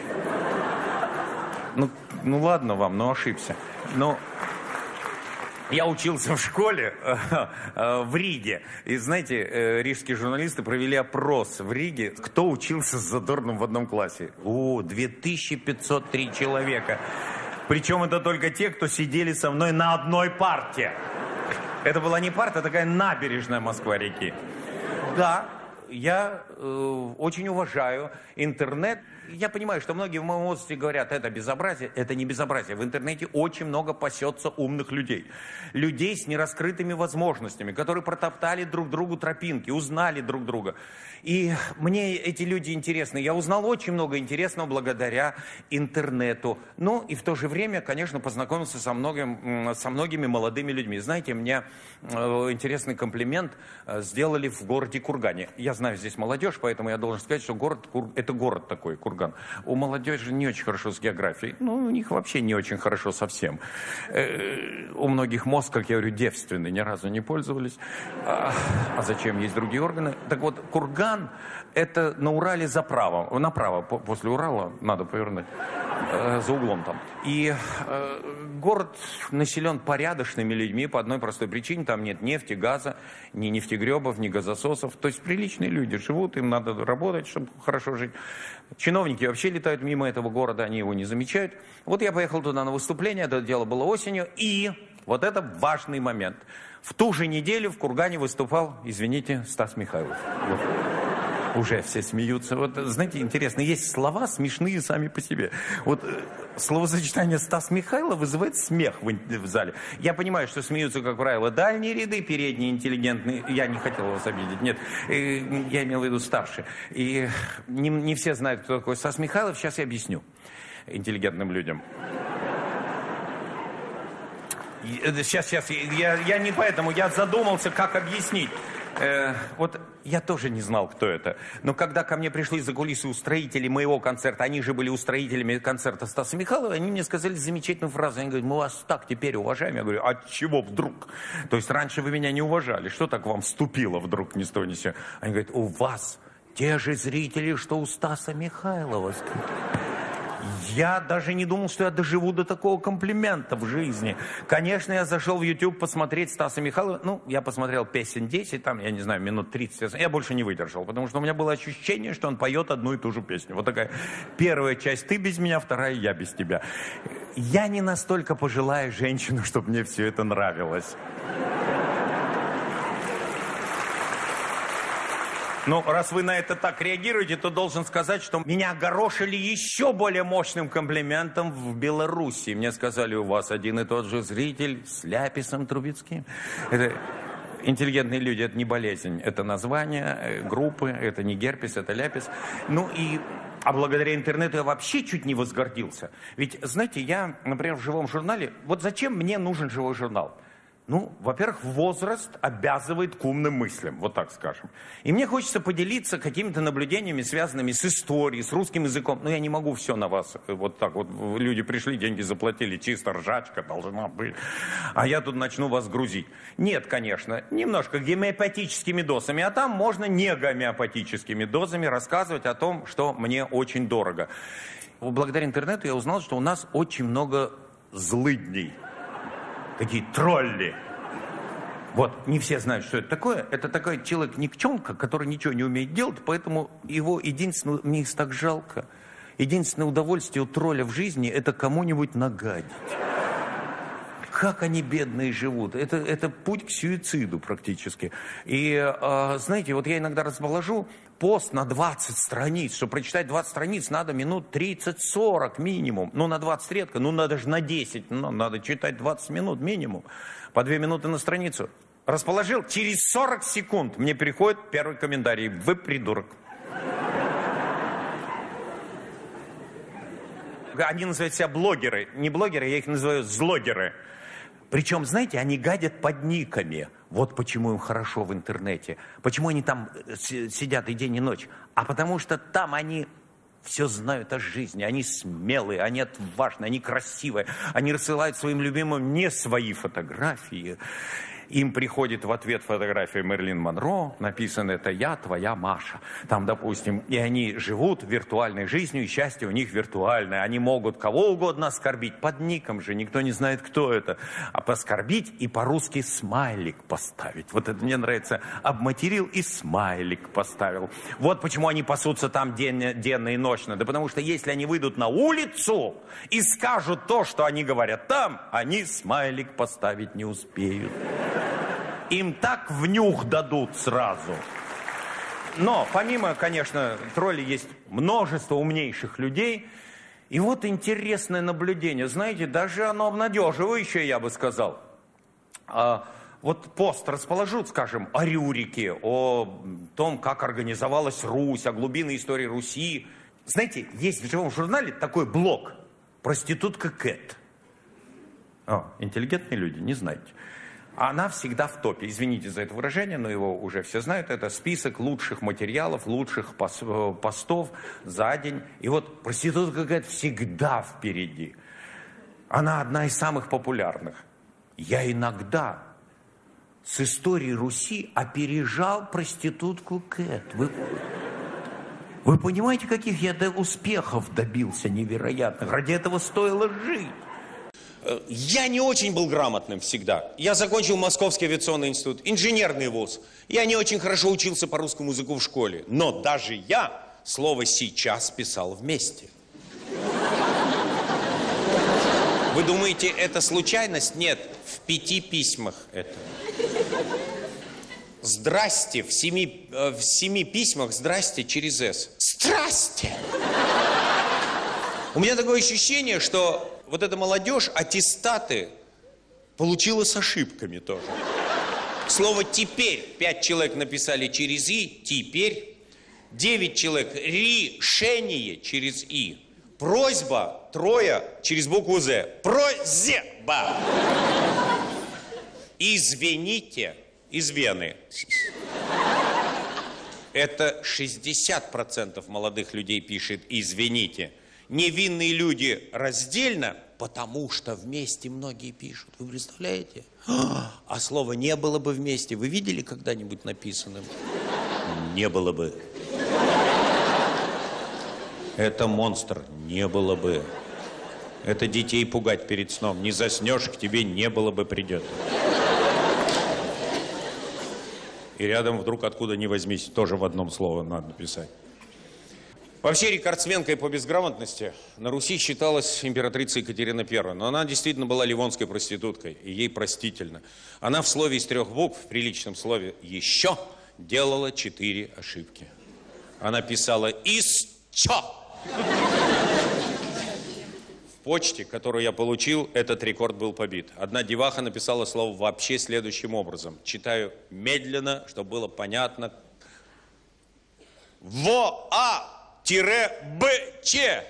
Ну, ну ладно вам, но ошибся. Но я учился в школе э, э, в Риге. И знаете, э, рижские журналисты провели опрос в Риге, кто учился с Задорным в одном классе. О, две тысячи пятьсот три человека. Причем это только те, кто сидели со мной на одной парте. Это была не парта, а такая набережная Москва-реки. Да, я э, очень уважаю интернет. Я понимаю, что многие в моем возрасте говорят, это безобразие. Это не безобразие. В интернете очень много пасется умных людей. Людей с нераскрытыми возможностями, которые протоптали друг другу тропинки, узнали друг друга. И мне эти люди интересны. Я узнал очень много интересного благодаря интернету. Ну, и в то же время, конечно, познакомился со, многим, со многими молодыми людьми. Знаете, мне э, интересный комплимент э, сделали в городе Кургане. Я знаю здесь молодежь, поэтому я должен сказать, что город, это город такой, Курган. У молодежи не очень хорошо с географией. Ну, у них вообще не очень хорошо совсем. Э, у многих мозг, как я говорю, девственный, ни разу не пользовались. А, а зачем? Есть другие органы. Так вот, Курган – это на Урале заправо. Направо, после Урала надо повернуть. Э, за углом там. И э, город населен порядочными людьми по одной простой причине. Там нет нефти, газа, ни нефтегребов, ни газососов. То есть приличные люди живут, им надо работать, чтобы хорошо жить. Чиновники вообще летают мимо этого города, они его не замечают. Вот я поехал туда на выступление, это дело было осенью, и вот это важный момент. В ту же неделю в Кургане выступал, извините, Стас Михайлов. Вот. Уже все смеются. Вот, знаете, интересно, есть слова смешные сами по себе. Вот словосочетание «Стас Михайлов» вызывает смех в, в зале. Я понимаю, что смеются, как правило, дальние ряды, передние, интеллигентные. Я не хотел вас обидеть, нет. Я имел в виду старшие. И не, не все знают, кто такой Стас Михайлов. Сейчас я объясню интеллигентным людям. Сейчас, сейчас, я, я не поэтому, я задумался, как объяснить. Э, вот я тоже не знал, кто это. Но когда ко мне пришли за кулисы устроители моего концерта, они же были устроителями концерта Стаса Михайлова, они мне сказали замечательную фразу. Они говорят, мы вас так теперь уважаем. Я говорю, от чего вдруг? То есть раньше вы меня не уважали. Что так вам вступило вдруг ни с того ни с сего? Они говорят, у вас те же зрители, что у Стаса Михайлова. Я даже не думал, что я доживу до такого комплимента в жизни. Конечно, я зашел в YouTube посмотреть Стаса Михайлова. Ну, я посмотрел песен десять, там, я не знаю, минут тридцать. Я больше не выдержал, потому что у меня было ощущение, что он поет одну и ту же песню. Вот такая первая часть «Ты без меня», вторая «Я без тебя». Я не настолько пожилая женщина, чтобы мне все это нравилось. Ну, раз вы на это так реагируете, то должен сказать, что меня огорошили еще более мощным комплиментом в Беларуси. Мне сказали, у вас один и тот же зритель с ляписом Трубецким. Это... Интеллигентные люди – это не болезнь, это название группы, это не герпес, это ляпис. Ну и, а благодаря интернету я вообще чуть не возгордился. Ведь, знаете, я, например, в живом журнале, вот зачем мне нужен живой журнал? Ну, во-первых, возраст обязывает к умным мыслям, вот так скажем. И мне хочется поделиться какими-то наблюдениями, связанными с историей, с русским языком. Но я не могу все на вас вот так вот. Люди пришли, деньги заплатили, чисто ржачка должна быть. А я тут начну вас грузить. Нет, конечно, немножко гомеопатическими дозами, а там можно не гомеопатическими дозами рассказывать о том, что мне очень дорого. Благодаря интернету я узнал, что у нас очень много злыдней. Такие тролли. Вот, не все знают, что это такое. Это такой человек-никчемка, который ничего не умеет делать, поэтому его единственное, мне их так жалко, единственное удовольствие у тролля в жизни – это кому-нибудь нагадить. Как они, бедные, живут. Это, это путь к суициду практически. И, э, знаете, вот я иногда расположу пост на двадцать страниц. Чтобы прочитать двадцать страниц, надо минут тридцать-сорок минимум. Ну, на двадцать редко, ну, надо же на десять. Ну, надо читать двадцать минут минимум. По две минуты на страницу. Расположил, через сорок секунд мне приходит первый комментарий. Вы придурок. Они называют себя блогеры. Не блогеры, я их называю злогеры. Причем, знаете, они гадят под никами. Вот почему им хорошо в интернете. Почему они там сидят и день, и ночь. А потому что там они все знают о жизни. Они смелые, они отважные, они красивые. Они рассылают своим любимым не свои фотографии. Им приходит в ответ фотография Мэрилин Монро, написано «Это я, твоя Маша». Там, допустим, и они живут виртуальной жизнью, и счастье у них виртуальное. Они могут кого угодно оскорбить, под ником же, никто не знает, кто это. А поскорбить и по-русски смайлик поставить. Вот это мне нравится. Обматерил и смайлик поставил. Вот почему они пасутся там денно, денно и ночно. Да потому что если они выйдут на улицу и скажут то, что они говорят там, они смайлик поставить не успеют. Им так внюх дадут сразу. Но помимо, конечно, троллей есть множество умнейших людей. И вот интересное наблюдение. Знаете, даже оно обнадеживающее, я бы сказал. А, вот пост расположут, скажем, о Рюрике, о том, как организовалась Русь, о глубинной истории Руси. Знаете, есть в живом журнале такой блог «Проститутка Кэт». О, интеллигентные люди, не знаете. Она всегда в топе. Извините за это выражение, но его уже все знают. Это список лучших материалов, лучших постов за день. И вот проститутка какая-то всегда впереди. Она одна из самых популярных. Я иногда с историей Руси опережал проститутку Кэт. Вы, вы понимаете, каких я до успехов добился невероятных? Ради этого стоило жить. Я не очень был грамотным всегда. Я закончил Московский авиационный институт, инженерный вуз. Я не очень хорошо учился по русскому языку в школе. Но даже я слово «сейчас» писал вместе. Вы думаете, это случайность? Нет, в пяти письмах это. Здрасте, в семи, э, в семи письмах здрасте через «с». Здрасте! У меня такое ощущение, что вот эта молодежь аттестаты получила с ошибками тоже. Слово «теперь» пять человек написали через «и», «теперь». Девять человек «решение» через «и». Просьба трое через букву «з». Прозеба. Извините из Вены. Это шестьдесят процентов молодых людей пишет «извините». Невинные люди раздельно, потому что вместе многие пишут. Вы представляете? А слово «не было бы вместе» вы видели когда-нибудь написанным? Не было бы. Это монстр. Не было бы. Это детей пугать перед сном. Не заснешь, к тебе не было бы придет. И рядом вдруг откуда ни возьмись, тоже в одном слове надо писать. Вообще рекордсменкой по безграмотности на Руси считалась императрица Екатерина Первая. Но она действительно была ливонской проституткой, и ей простительно. Она в слове из трех букв, в приличном слове «еще», делала четыре ошибки. Она писала «из чё». В почте, которую я получил, этот рекорд был побит. Одна деваха написала слово «вообще» следующим образом. Читаю медленно, чтобы было понятно. Во-а-б-ч.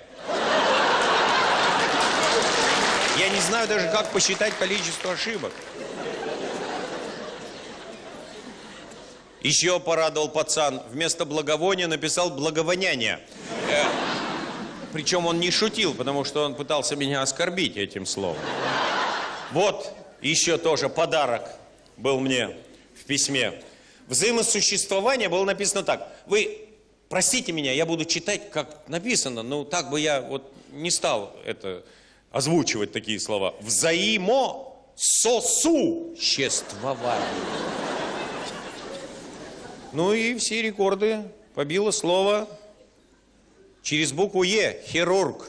Я не знаю даже, как посчитать количество ошибок. Еще порадовал пацан. Вместо благовония написал благовоняние. Э, причем он не шутил, потому что он пытался меня оскорбить этим словом. Вот еще тоже подарок был мне в письме. Взаимосуществование было написано так. Вы простите меня, я буду читать, как написано, но так бы я вот не стал это озвучивать такие слова. Взаимососуществование. Ну и все рекорды побило слово через букву Е. Хирург.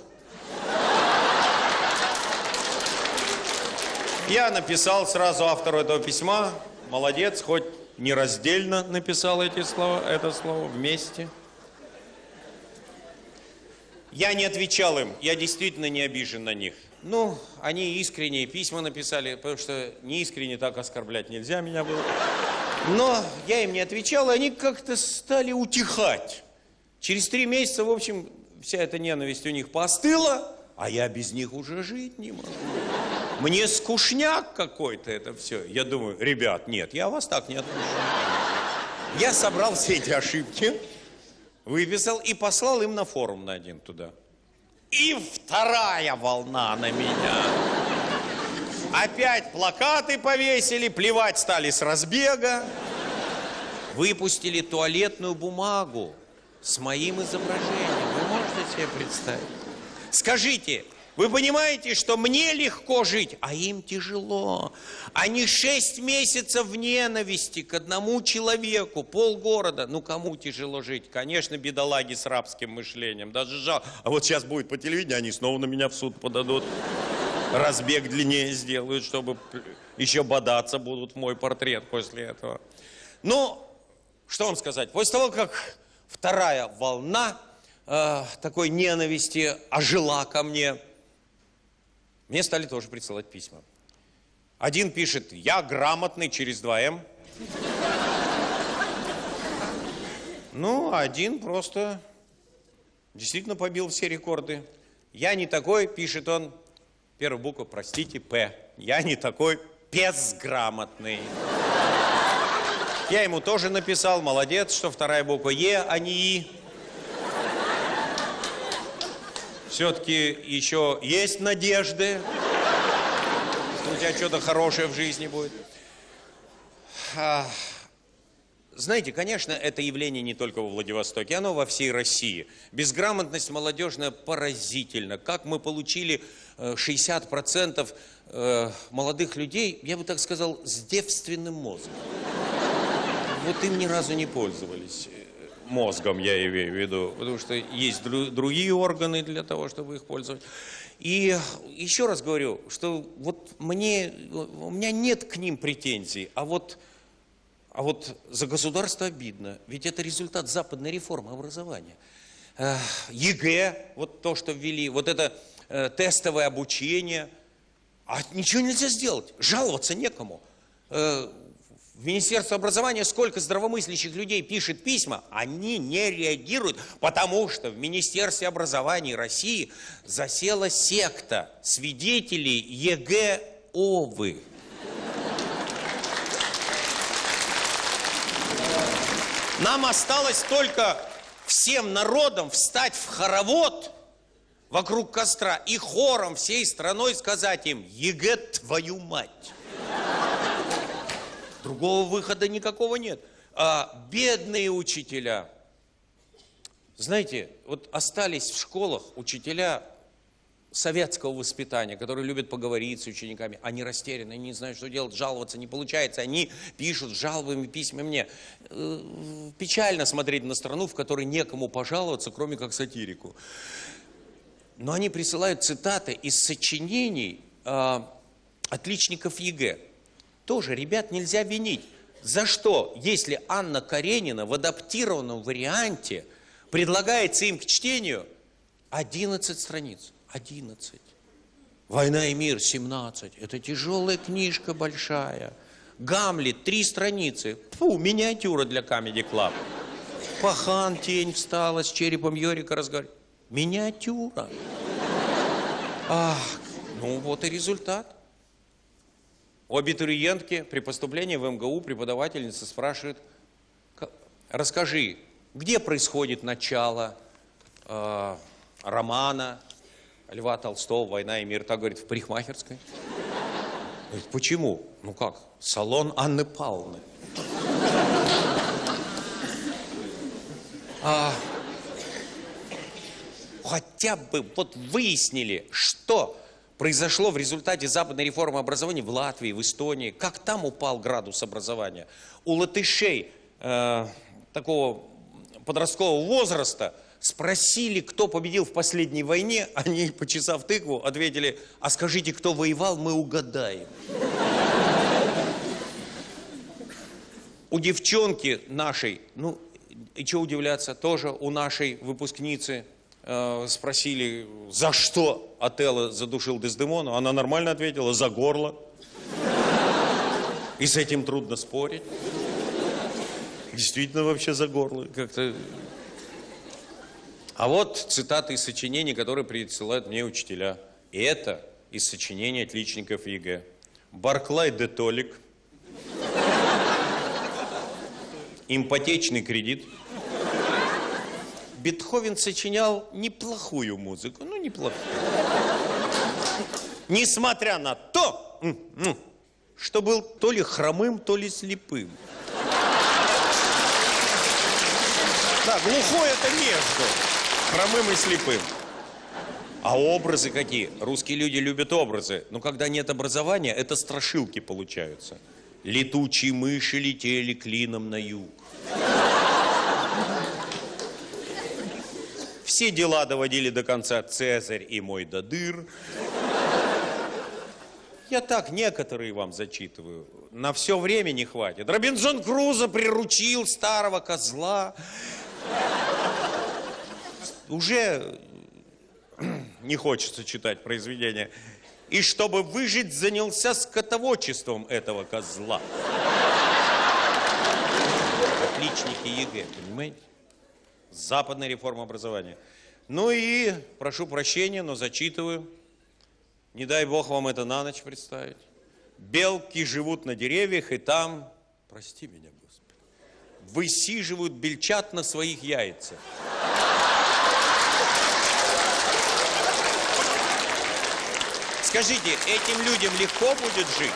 Я написал сразу автору этого письма. Молодец, хоть нераздельно написал эти слова, это слово вместе. Я не отвечал им, я действительно не обижен на них. Ну, они искренние письма написали, потому что неискренне так оскорблять нельзя меня было. Но я им не отвечал, и они как-то стали утихать. Через три месяца, в общем, вся эта ненависть у них поостыла, а я без них уже жить не могу. Мне скучняк какой-то это все. Я думаю, ребят, нет, я вас так не отпущу. Я собрал все эти ошибки, выписал и послал им на форум на один туда. И вторая волна на меня. Опять плакаты повесили, плевать стали с разбега. Выпустили туалетную бумагу с моим изображением. Вы можете себе представить? Скажите, вы понимаете, что мне легко жить, а им тяжело? Они шесть месяцев в ненависти к одному человеку, полгорода. Ну, кому тяжело жить? Конечно, бедолаги с рабским мышлением. Даже жалко. А вот сейчас будет по телевидению, они снова на меня в суд подадут. Разбег длиннее сделают, чтобы еще бодаться будут в мой портрет после этого. Ну, что вам сказать? После того, как вторая волна э, такой ненависти ожила ко мне, мне стали тоже присылать письма. Один пишет, я грамотный через два эм. Ну, один просто действительно побил все рекорды. Я не такой, пишет он, первая буква, простите, П. Я не такой безграмотный. Я ему тоже написал, молодец, что вторая буква Е, а не И. Все-таки еще есть надежды, что у тебя что-то хорошее в жизни будет. А, знаете, конечно, это явление не только во Владивостоке, оно во всей России. Безграмотность молодежная поразительна. Как мы получили шестьдесят процентов молодых людей, я бы так сказал, с девственным мозгом. Вот им ни разу не пользовались. Мозгом я имею в виду, потому что есть другие органы для того, чтобы их пользовать. И еще раз говорю, что вот мне, у меня нет к ним претензий, а вот, а вот за государство обидно, ведь это результат западной реформы образования. ЕГЭ, вот то, что ввели, вот это тестовое обучение, а ничего нельзя сделать, жаловаться некому. В Министерство образования сколько здравомыслящих людей пишет письма, они не реагируют, потому что в Министерстве образования России засела секта свидетелей ЕГЭ-ОВы. Нам осталось только всем народом встать в хоровод вокруг костра и хором всей страной сказать им «ЕГЭ твою мать». Другого выхода никакого нет. А бедные учителя, знаете, вот остались в школах учителя советского воспитания, которые любят поговорить с учениками. Они растеряны, они не знают, что делать, жаловаться не получается. Они пишут жалобами письма мне. Печально смотреть на страну, в которой некому пожаловаться, кроме как сатирику. Но они присылают цитаты из сочинений э, отличников ЕГЭ. Тоже, ребят, нельзя винить. За что, если Анна Каренина в адаптированном варианте предлагается им к чтению одиннадцать страниц? одиннадцать. «Война и мир» семнадцать. Это тяжелая книжка большая. «Гамлет» три страницы. Фу, миниатюра для Comedy Club. «Пахан, тень встала, с черепом Йорика разговаривает». Миниатюра. Ах, ну вот и результат. У абитуриентки при поступлении в эм гэ у преподавательница спрашивает: расскажи, где происходит начало э, романа Льва Толстого «Война и мир»? Та говорит: в парикмахерской. Говорит: почему? Ну как? Салон Анны Павловны. А, хотя бы вот выяснили, что произошло в результате западной реформы образования в Латвии, в Эстонии, как там упал градус образования. У латышей э, такого подросткового возраста спросили, кто победил в последней войне, они, почесав тыкву, ответили: а скажите, кто воевал, мы угадаем. У девчонки нашей, ну и что удивляться, тоже у нашей выпускницы э, спросили, за что Отелло задушил Дездемону. Она нормально ответила: за горло. И с этим трудно спорить. Действительно вообще за горло. Как-то... А вот цитаты из сочинений, которые присылают мне учителя. И это из сочинений отличников ЕГЭ. Барклай де Толик. Ипотечный кредит. Бетховен сочинял неплохую музыку. Ну, неплохую. Несмотря на то, что был то ли хромым, то ли слепым. Да, глухой это между хромым и слепым. А образы какие? Русские люди любят образы. Но когда нет образования, это страшилки получаются. Летучие мыши летели клином на юг. Все дела доводили до конца Цезарь и мой додыр. Я так некоторые вам зачитываю. На все время не хватит. Робинзон Крузо приручил старого козла. Уже не хочется читать произведения. И чтобы выжить, занялся скотоводчеством этого козла. Отличники ЕГЭ, понимаете? Западная реформа образования. Ну и, прошу прощения, но зачитываю. Не дай бог вам это на ночь представить. Белки живут на деревьях, и там, прости меня, Господи, высиживают бельчат на своих яйцах. Скажите, этим людям легко будет жить?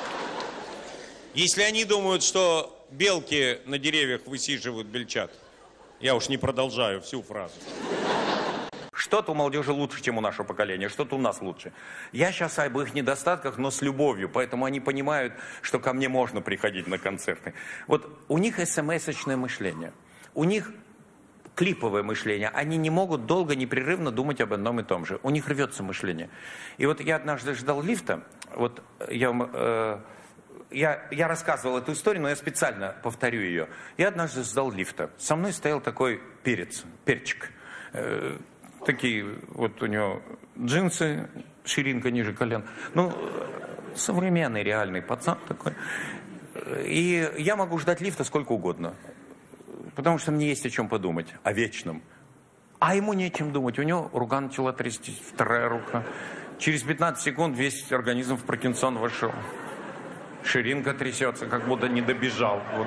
Если они думают, что белки на деревьях высиживают бельчат. Я уж не продолжаю всю фразу. Что-то у молодежи лучше, чем у нашего поколения, что-то у нас лучше. Я сейчас об их недостатках, но с любовью, поэтому они понимают, что ко мне можно приходить на концерты. Вот у них эс-эм-эсочное мышление, у них клиповое мышление, они не могут долго, непрерывно думать об одном и том же. У них рвется мышление. И вот я однажды ждал лифта, вот я... Э, Я, я рассказывал эту историю, но я специально повторю ее. Я однажды ждал лифта. Со мной стоял такой перец, перчик. Э, такие вот у него джинсы, ширинка ниже колен. Ну, современный реальный пацан такой. И я могу ждать лифта сколько угодно. Потому что мне есть о чем подумать. О вечном. А ему нечем думать. У него рука начала трястись, вторая рука. Через пятнадцать секунд весь организм в Паркинсон вошел. Ширинка трясется, как будто не добежал. Вот.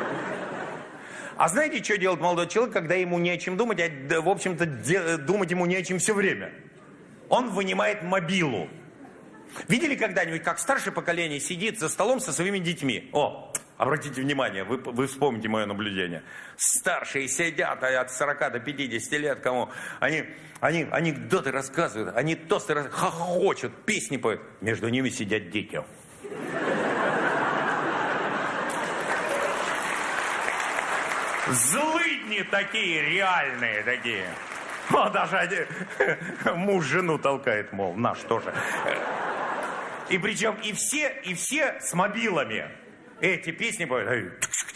А знаете, что делает молодой человек, когда ему не о чем думать, а, в общем-то, думать ему не о чем все время? Он вынимает мобилу. Видели когда-нибудь, как старшее поколение сидит за столом со своими детьми? О, обратите внимание, вы, вы вспомните мое наблюдение. Старшие сидят от сорока до пятидесяти лет, кому они, они анекдоты рассказывают, они тосты рассказывают, хохочут, песни поют. Между ними сидят дети. Злыдни такие, реальные такие. О, даже один муж жену толкает, мол, наш тоже. И причем и все, и все с мобилами. эти песни поют.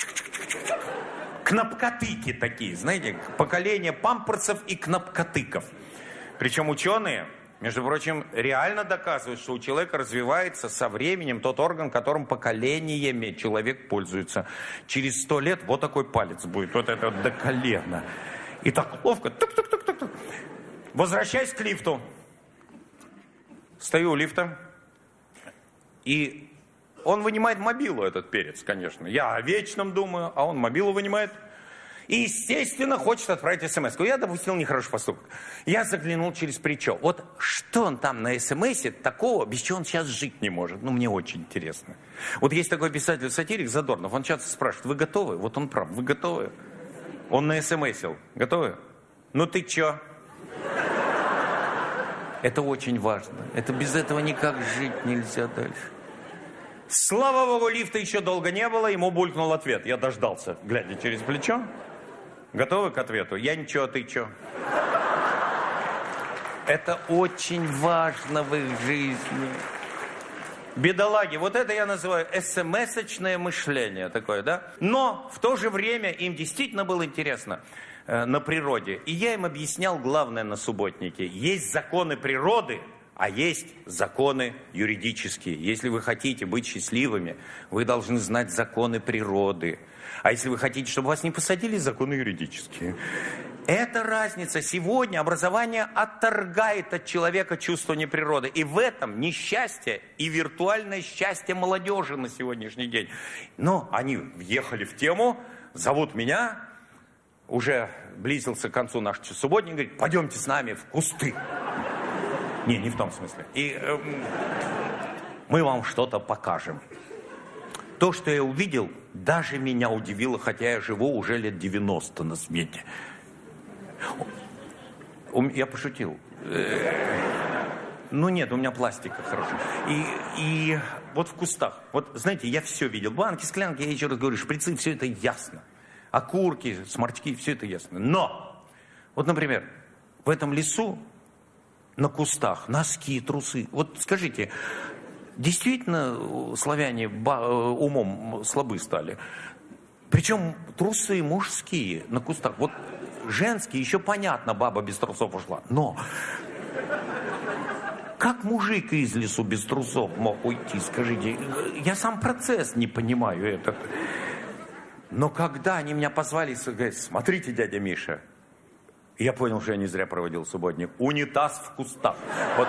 Кнопкотыки такие, знаете, поколение памперсов и кнопкотыков. Причем ученые, между прочим, реально доказывают, что у человека развивается со временем тот орган, которым поколениями человек пользуется. Через сто лет вот такой палец будет, вот это вот до колена. И так ловко. Тук-тук-тук-тук. Возвращаясь к лифту. Стою у лифта. И он вынимает мобилу, этот перец, конечно. Я о вечном думаю, а он мобилу вынимает. И, естественно, хочет отправить смс-ку. Я допустил нехороший поступок. Я заглянул через плечо. Вот что он там на смс-е такого, без чего он сейчас жить не может? Ну, мне очень интересно. Вот есть такой писатель-сатирик Задорнов. Он часто спрашивает, вы готовы? Вот он прав, вы готовы? Он на смс-ил. Готовы? Ну ты чё? Это очень важно. Это без этого никак жить нельзя дальше. Слава богу, лифта еще долго не было, ему булькнул ответ. Я дождался, глядя через плечо. Готовы к ответу? Я ничего, а ты чё? Это очень важно в их жизни. Бедолаги, вот это я называю эс-эм-эсочное мышление такое, да? Но в то же время им действительно было интересно э, на природе. И я им объяснял главное на субботнике. Есть законы природы, а есть законы юридические. Если вы хотите быть счастливыми, вы должны знать законы природы. А если вы хотите, чтобы вас не посадили, законы юридические. Эта разница. Сегодня образование отторгает от человека чувство неприроды. И в этом несчастье и виртуальное счастье молодежи на сегодняшний день. Но они въехали в тему, зовут меня, уже близился к концу наш субботник, говорит, пойдемте с нами в кусты. Не, не в том смысле. И э, мы вам что-то покажем. То, что я увидел, даже меня удивило, хотя я живу уже лет девяносто на свете. Я пошутил. Ну нет, у меня пластика хорошая. И, и вот в кустах, вот знаете, я все видел. Банки, склянки, я еще раз говорю, шприцы, все это ясно. Окурки, сморчки, все это ясно. Но, вот, например, в этом лесу на кустах носки, трусы. Вот скажите, действительно славяне умом слабы стали? Причем трусы мужские на кустах. Вот женские, еще понятно, баба без трусов ушла. Но как мужик из лесу без трусов мог уйти, скажите? Я сам процесс не понимаю этот. Но когда они меня позвали, говорят, смотрите, дядя Миша, я понял, что я не зря проводил субботник. Унитаз в кустах. Вот.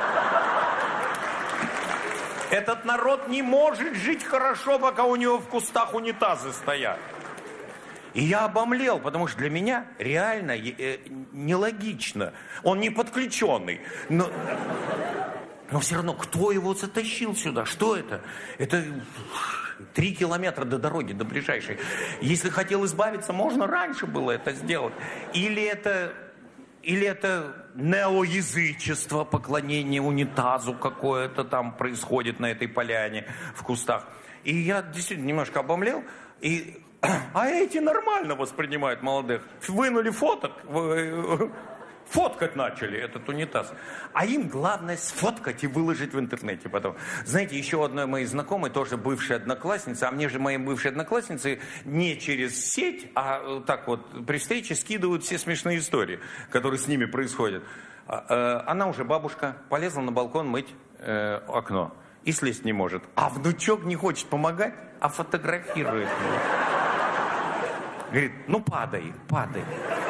Этот народ не может жить хорошо, пока у него в кустах унитазы стоят. И я обомлел, потому что для меня реально э, нелогично. Он не подключенный. Но, но все равно, кто его затащил сюда? Что это? Это три километра до дороги, до ближайшей. Если хотел избавиться, можно раньше было это сделать. Или это... Или это неоязычество, поклонение унитазу какое-то там происходит на этой поляне в кустах. И я действительно немножко обомлел. И... А эти нормально воспринимают молодых. Вынули фоток, фоткать начали этот унитаз. А им главное сфоткать и выложить в интернете потом. Знаете, еще одной моей знакомой, тоже бывшая одноклассница, а мне же мои бывшие одноклассницы не через сеть, а так вот при встрече скидывают все смешные истории, которые с ними происходят. Она уже бабушка, полезла на балкон мыть э, окно и слезть не может. А внучок не хочет помогать, а фотографирует меня. Говорит, ну падай, падай.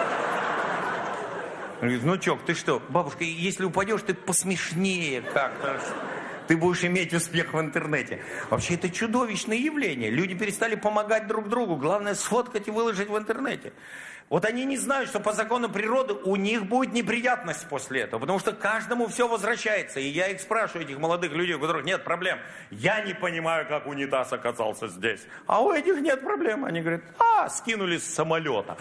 Говорит, внучок, ты что? Бабушка, если упадешь, ты посмешнее как-то. Ты будешь иметь успех в интернете. Вообще, это чудовищное явление. Люди перестали помогать друг другу. Главное, сфоткать и выложить в интернете. Вот они не знают, что по закону природы у них будет неприятность после этого. Потому что каждому все возвращается. И я их спрашиваю, этих молодых людей, у которых нет проблем. Я не понимаю, как унитаз оказался здесь. А у этих нет проблем. Они говорят, а, скинули с самолета.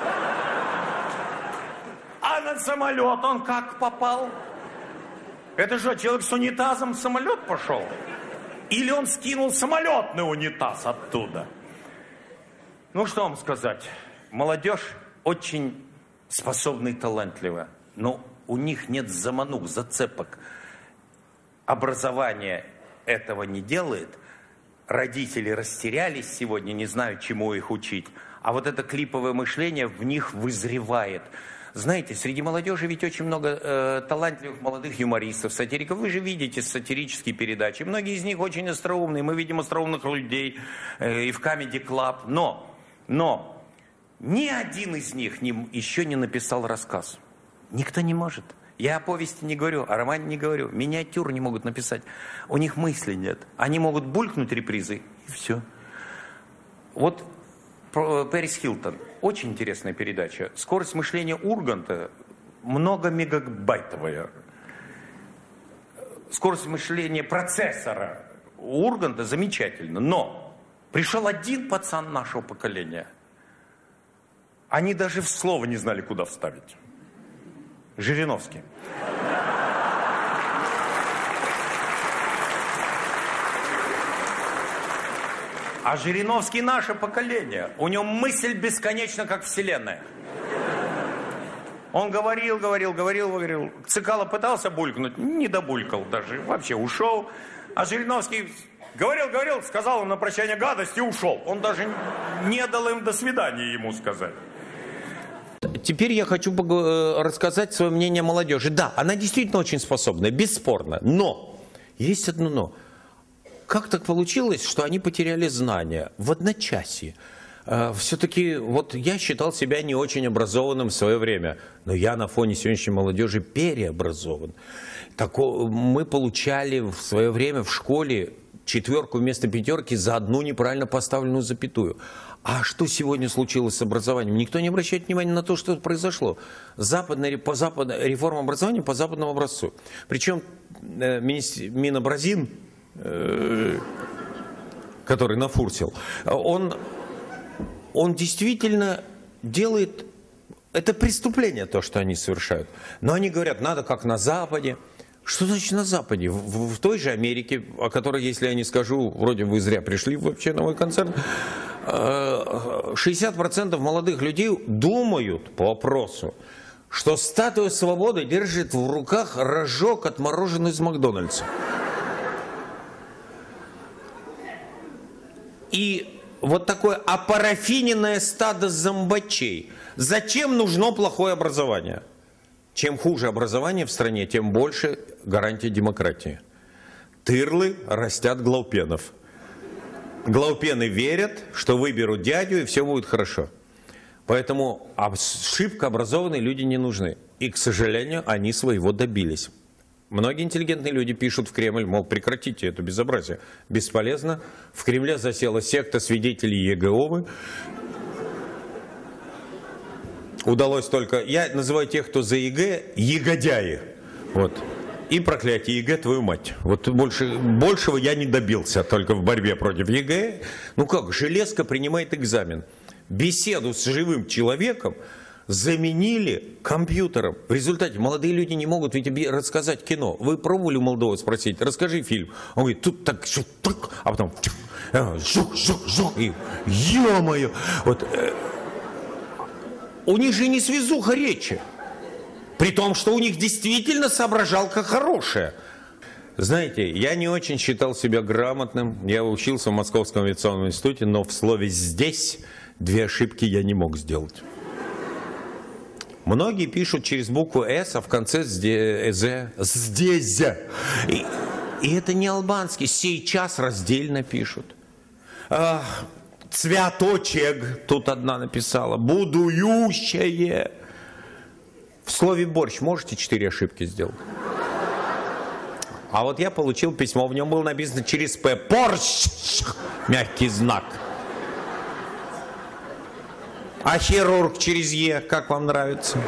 А на самолет он как попал? Это что, человек с унитазом в самолет пошел? Или он скинул самолетный унитаз оттуда? Ну, что вам сказать? Молодежь очень способна и талантлива. Но у них нет заманух, зацепок. Образование этого не делает. родители растерялись сегодня, не знаю, чему их учить. А вот это клиповое мышление в них вызревает. Знаете, среди молодежи ведь очень много э, талантливых молодых юмористов, сатириков. Вы же видите сатирические передачи. Многие из них очень остроумные. Мы видим остроумных людей э, и в Comedy Club. Но, но ни один из них не, еще не написал рассказ. Никто не может. Я о повести не говорю, о романе не говорю. Миниатюр не могут написать. У них мысли нет. Они могут булькнуть репризой, и все. Вот Пэрис Хилтон. Очень интересная передача. Скорость мышления Урганта много мегабайтовая. Скорость мышления процессора Урганта замечательно. Но пришел один пацан нашего поколения. Они даже в слово не знали, куда вставить. Жириновский. А Жириновский наше поколение. У него мысль бесконечна, как вселенная. Он говорил, говорил, говорил, говорил. Цикало пытался булькнуть, не добулькал даже. Вообще ушел. А Жириновский говорил, говорил, сказал им на прощание гадость и ушел. Он даже не дал им до свидания ему сказать. Теперь я хочу рассказать свое мнение о молодежи. Да, она действительно очень способная, бесспорно. Но, есть одно но. Как так получилось, что они потеряли знания в одночасье? Все-таки вот я считал себя не очень образованным в свое время. Но я на фоне сегодняшней молодежи переобразован. Так, мы получали в свое время в школе четверку вместо пятерки за одну неправильно поставленную запятую. А что сегодня случилось с образованием? Никто не обращает внимания на то, что произошло. Западная, по западной, реформа образования по западному образцу. Причем э, Минобразин, э, который нафурсил, он, он действительно делает... Это преступление, то, что они совершают. Но они говорят, надо как на Западе. Что значит на Западе? В, в той же Америке, о которой, если я не скажу, вроде вы зря пришли вообще на мой концерт, шестьдесят процентов молодых людей думают по вопросу, что статуя свободы держит в руках рожок, отмороженный из Макдональдса. И вот такое опарафиненное стадо зомбачей. Зачем нужно плохое образование? Чем хуже образование в стране, тем больше гарантия демократии. Тырлы растят глаупенов. Глаупены верят, что выберут дядю и все будет хорошо. Поэтому шибко образованные люди не нужны. И, к сожалению, они своего добились. Многие интеллигентные люди пишут в Кремль, мол, прекратите это безобразие. Бесполезно. В Кремле засела секта свидетелей Иеговы. Удалось только... Я называю тех, кто за ЕГЭ, егодяи. Вот. И проклятие ЕГЭ, твою мать. Вот больше, большего я не добился только в борьбе против ЕГЭ. Ну как, железка принимает экзамен. Беседу с живым человеком заменили компьютером. В результате молодые люди не могут ведь рассказать кино. Вы пробовали у молодого спросить, расскажи фильм. Он говорит, тут так, так, а потом жух, жух, жух, и ё-моё. Вот... У них же не связуха речи. При том, что у них действительно соображалка хорошая. Знаете, я не очень считал себя грамотным. Я учился в Московском авиационном институте, но в слове «здесь» две ошибки я не мог сделать. Многие пишут через букву «с», а в конце «здесь». «Здесь». И, и это не албанский. Сейчас раздельно пишут. А, цвяточек, тут одна написала. Будующее. В слове «борщ» можете четыре ошибки сделать? А вот я получил письмо, в нем было написано через «п». Борщ! Мягкий знак. А хирург через «е». Как вам нравится?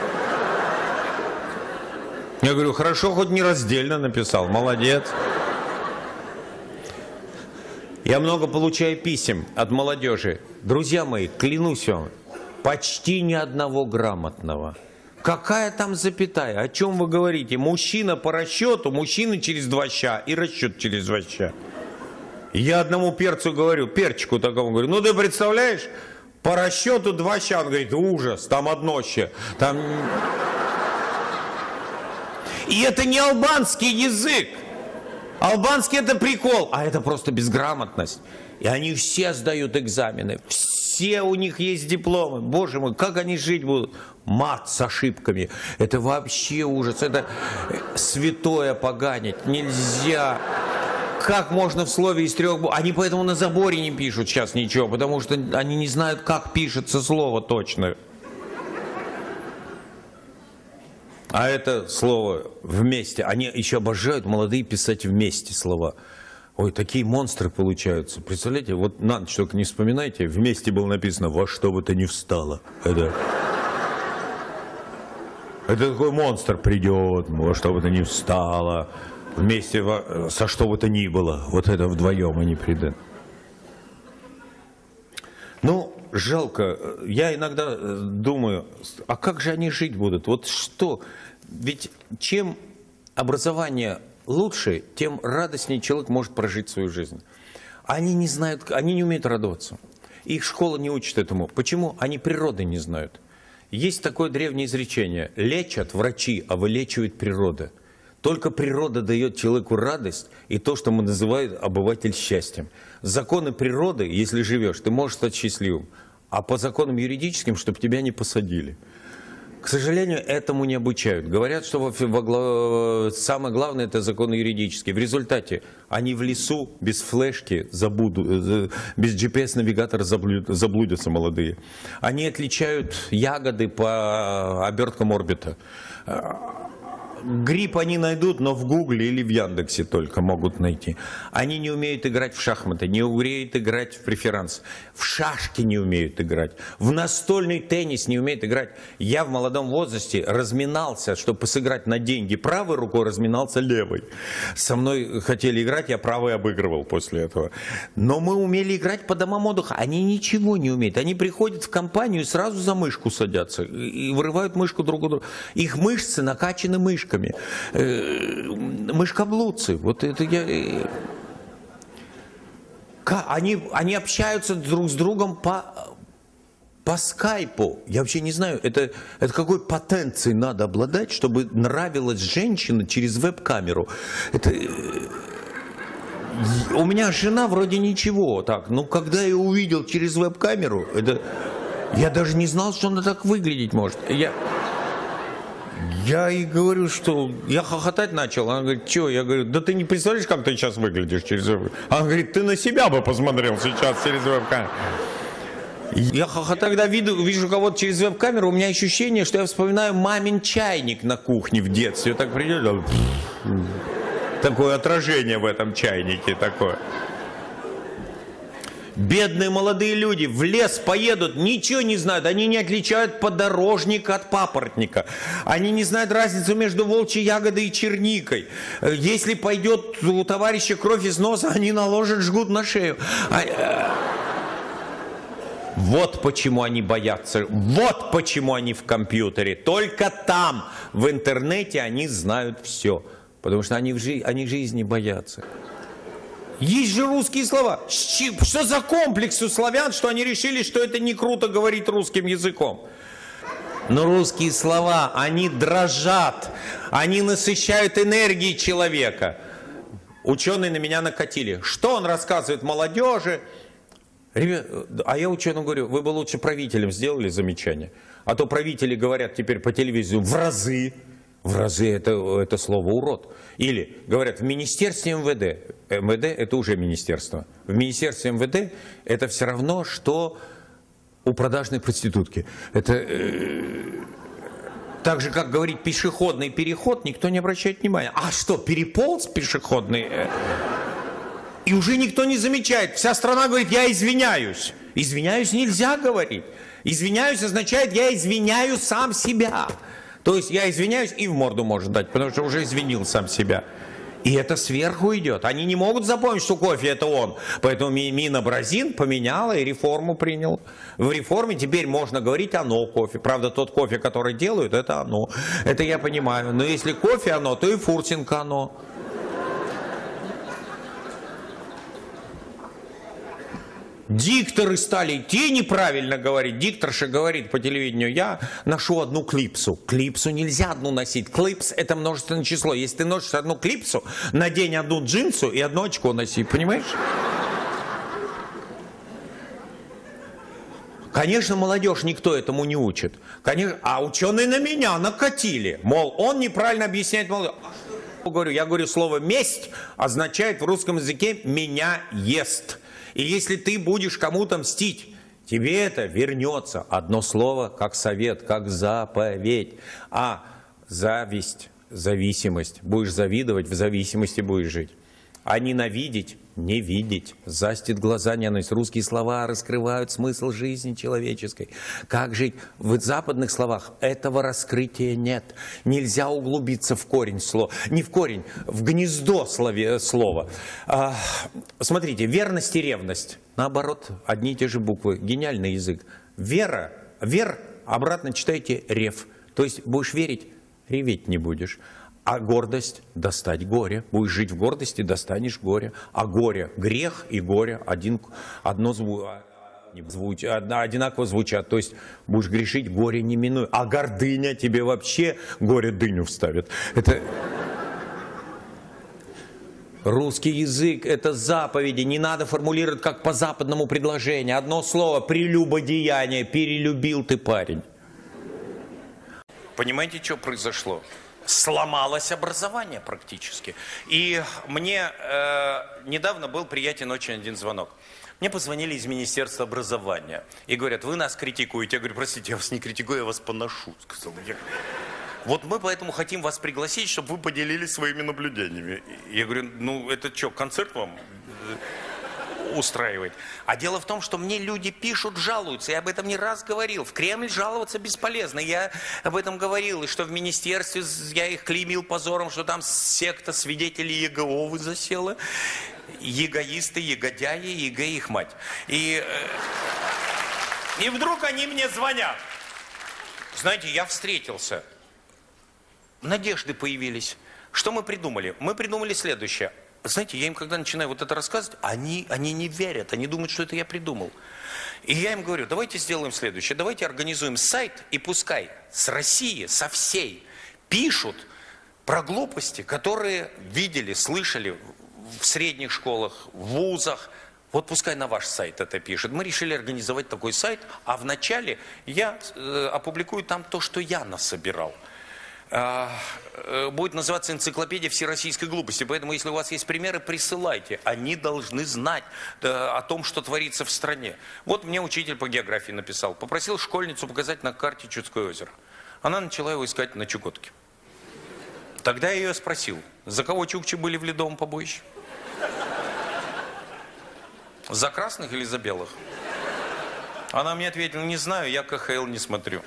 Я говорю, хорошо, хоть не раздельно написал. Молодец. Я много получаю писем от молодежи. Друзья мои, клянусь вам, почти ни одного грамотного. Какая там запятая? О чем вы говорите? Мужчина по расчету, мужчина через два ща и расчет через два ща. Я одному перцу говорю, перчику такому говорю, ну ты представляешь, по расчету два ща. Он говорит, ужас, там одно ща. Там... И это не албанский язык. Албанский это прикол, а это просто безграмотность. И они все сдают экзамены. Все у них есть дипломы. Боже мой, как они жить будут? Мат с ошибками. Это вообще ужас. Это святое поганить. Нельзя. Как можно в слове из трех букв? Они поэтому на заборе не пишут сейчас ничего, потому что они не знают, как пишется слово точно. А это слово «вместе». Они еще обожают, молодые, писать вместе слова. Ой, такие монстры получаются. Представляете, вот на ночь только не вспоминайте, вместе было написано «во что бы то ни встало». Это, это такой монстр придет, во что бы то ни встало, вместе во, со что бы то ни было. Вот это вдвоем они придут. Ну, жалко. Я иногда думаю, а как же они жить будут? Вот что? Ведь чем образование лучше, тем радостнее человек может прожить свою жизнь. Они не знают, они не умеют радоваться. Их школа не учит этому. Почему? Они природы не знают. Есть такое древнее изречение. Лечат врачи, а вылечивает природа. Только природа дает человеку радость и то, что мы называем обыватель счастьем. Законы природы, если живешь, ты можешь стать счастливым. А по законам юридическим, чтобы тебя не посадили. К сожалению, этому не обучают. Говорят, что во, во, самое главное это законы юридические. В результате они в лесу без флешки забудут, без джи пи эс-навигатора заблудятся молодые. Они отличают ягоды по оберткам орбита. Гриб они найдут, но в Гугле или в Яндексе только могут найти. Они не умеют играть в шахматы, не умеют играть в преферанс. В шашки не умеют играть. В настольный теннис не умеют играть. Я в молодом возрасте разминался, чтобы сыграть на деньги правой рукой, разминался левой. Со мной хотели играть, я правой обыгрывал после этого. Но мы умели играть по домам отдыха. Они ничего не умеют. Они приходят в компанию и сразу за мышку садятся. И вырывают мышку друг у друга. Их мышцы накачаны мышками. Мышкоблудцы. Вот это я... Они, они общаются друг с другом по, по скайпу. Я вообще не знаю, это, это какой потенцией надо обладать, чтобы нравилась женщина через веб-камеру. Это... У меня жена вроде ничего. Так, но когда я увидел через веб-камеру, это... я даже не знал, что она так выглядеть может. Я... Я ей говорю, что я хохотать начал. Она говорит, что? Я говорю, да ты не представляешь, как ты сейчас выглядишь через веб-камеру. Она говорит, ты на себя бы посмотрел сейчас через веб-камеру. Я хохотаю, когда вижу, вижу кого-то через веб-камеру, у меня ощущение, что я вспоминаю мамин чайник на кухне в детстве. Так придет, такое отражение в этом чайнике такое. Бедные молодые люди в лес поедут, ничего не знают. Они не отличают подорожника от папоротника. Они не знают разницу между волчьей ягодой и черникой. Если пойдет у товарища кровь из носа, они наложат жгут на шею. Вот почему они боятся. Вот почему они в компьютере. Только там, в интернете, они знают все. Потому что они в жи- они жизни боятся. Есть же русские слова. Что за комплекс у славян, что они решили, что это не круто говорить русским языком? Но русские слова, они дрожат, они насыщают энергией человека. Ученые на меня накатили. Что он рассказывает молодежи? Ребят, а я ученым говорю, вы бы лучше правителям сделали замечание. А то правители говорят теперь по телевизору в разы. В разы это, это слово урод. Или говорят в министерстве эм вэ дэ. эм вэ дэ это уже министерство. В министерстве эм вэ дэ это все равно, что у продажной проститутки. Это э, так же, как говорить пешеходный переход, никто не обращает внимания. А что, переполз пешеходный? И уже никто не замечает. Вся страна говорит, я извиняюсь. Извиняюсь нельзя говорить. Извиняюсь означает, я извиняю сам себя. То есть я извиняюсь и в морду может дать, потому что уже извинил сам себя. И это сверху идет. Они не могут запомнить, что кофе это он. Поэтому Минобразин поменяла и реформу принял. В реформе теперь можно говорить оно кофе. Правда, тот кофе, который делают, это оно. Это я понимаю. Но если кофе оно, то и Фурсенко оно. Дикторы стали идти неправильно говорить. Дикторша говорит по телевидению, я ношу одну клипсу. Клипсу нельзя одну носить. Клипс это множественное число. Если ты носишь одну клипсу, надень одну джинсу и одно очко носи. Понимаешь? Конечно, молодежь никто этому не учит. Конечно, а ученые на меня накатили. Мол, он неправильно объясняет молодежь. Говорю, я говорю, слово «месть» означает в русском языке «меня ест». И если ты будешь кому-то мстить, тебе это вернется. Одно слово, как совет, как заповедь. А зависть, зависимость. Будешь завидовать, в зависимости будешь жить. А ненавидеть, не видеть. Застит глаза ненависть. Русские слова раскрывают смысл жизни человеческой. Как жить? В западных словах этого раскрытия нет. Нельзя углубиться в корень слова. Не в корень, в гнездо слова. А, смотрите, верность и ревность. Наоборот, одни и те же буквы. Гениальный язык. Вера, вер, обратно читайте рев. То есть будешь верить, реветь не будешь. А гордость – достать горе. Будешь жить в гордости, достанешь горе. А горе – грех и горе один, одно зву, звуч, одинаково звучат. То есть будешь грешить, горе не минуй. А гордыня тебе вообще горе-дыню вставит. Это... Русский язык – это заповеди. Не надо формулировать как по западному предложению. Одно слово – прелюбодеяние. Перелюбил ты, парень. Понимаете, что произошло? Сломалось образование практически. И мне э, недавно был приятен очень один звонок. Мне позвонили из Министерства образования и говорят, вы нас критикуете. Я говорю, простите, я вас не критикую, я вас поношу. Сказал я. Вот мы поэтому хотим вас пригласить, чтобы вы поделились своими наблюдениями. Я говорю, ну это что, концерт вам устраивает? А дело в том, что мне люди пишут, жалуются. Я об этом не раз говорил. В Кремль жаловаться бесполезно. Я об этом говорил. И что в министерстве я их клеймил позором, что там секта свидетелей Иеговы засела. Егоисты, егодяи, егэ их мать. И, и вдруг они мне звонят. Знаете, я встретился. Надежды появились. Что мы придумали? Мы придумали следующее. Знаете, я им когда начинаю вот это рассказывать, они, они не верят, они думают, что это я придумал. И я им говорю, давайте сделаем следующее, давайте организуем сайт, и пускай с России, со всей, пишут про глупости, которые видели, слышали в средних школах, в вузах. Вот пускай на ваш сайт это пишет. Мы решили организовать такой сайт, а вначале я э, опубликую там то, что я насобирал. Будет называться «Энциклопедия всероссийской глупости». Поэтому, если у вас есть примеры, присылайте. Они должны знать о том, что творится в стране. Вот мне учитель по географии написал. Попросил школьницу показать на карте Чудское озеро. Она начала его искать на Чукотке. Тогда я ее спросил, за кого чукчи были в Ледовом побоище? За красных или за белых? Она мне ответила, не знаю, я ка ха эл не смотрю.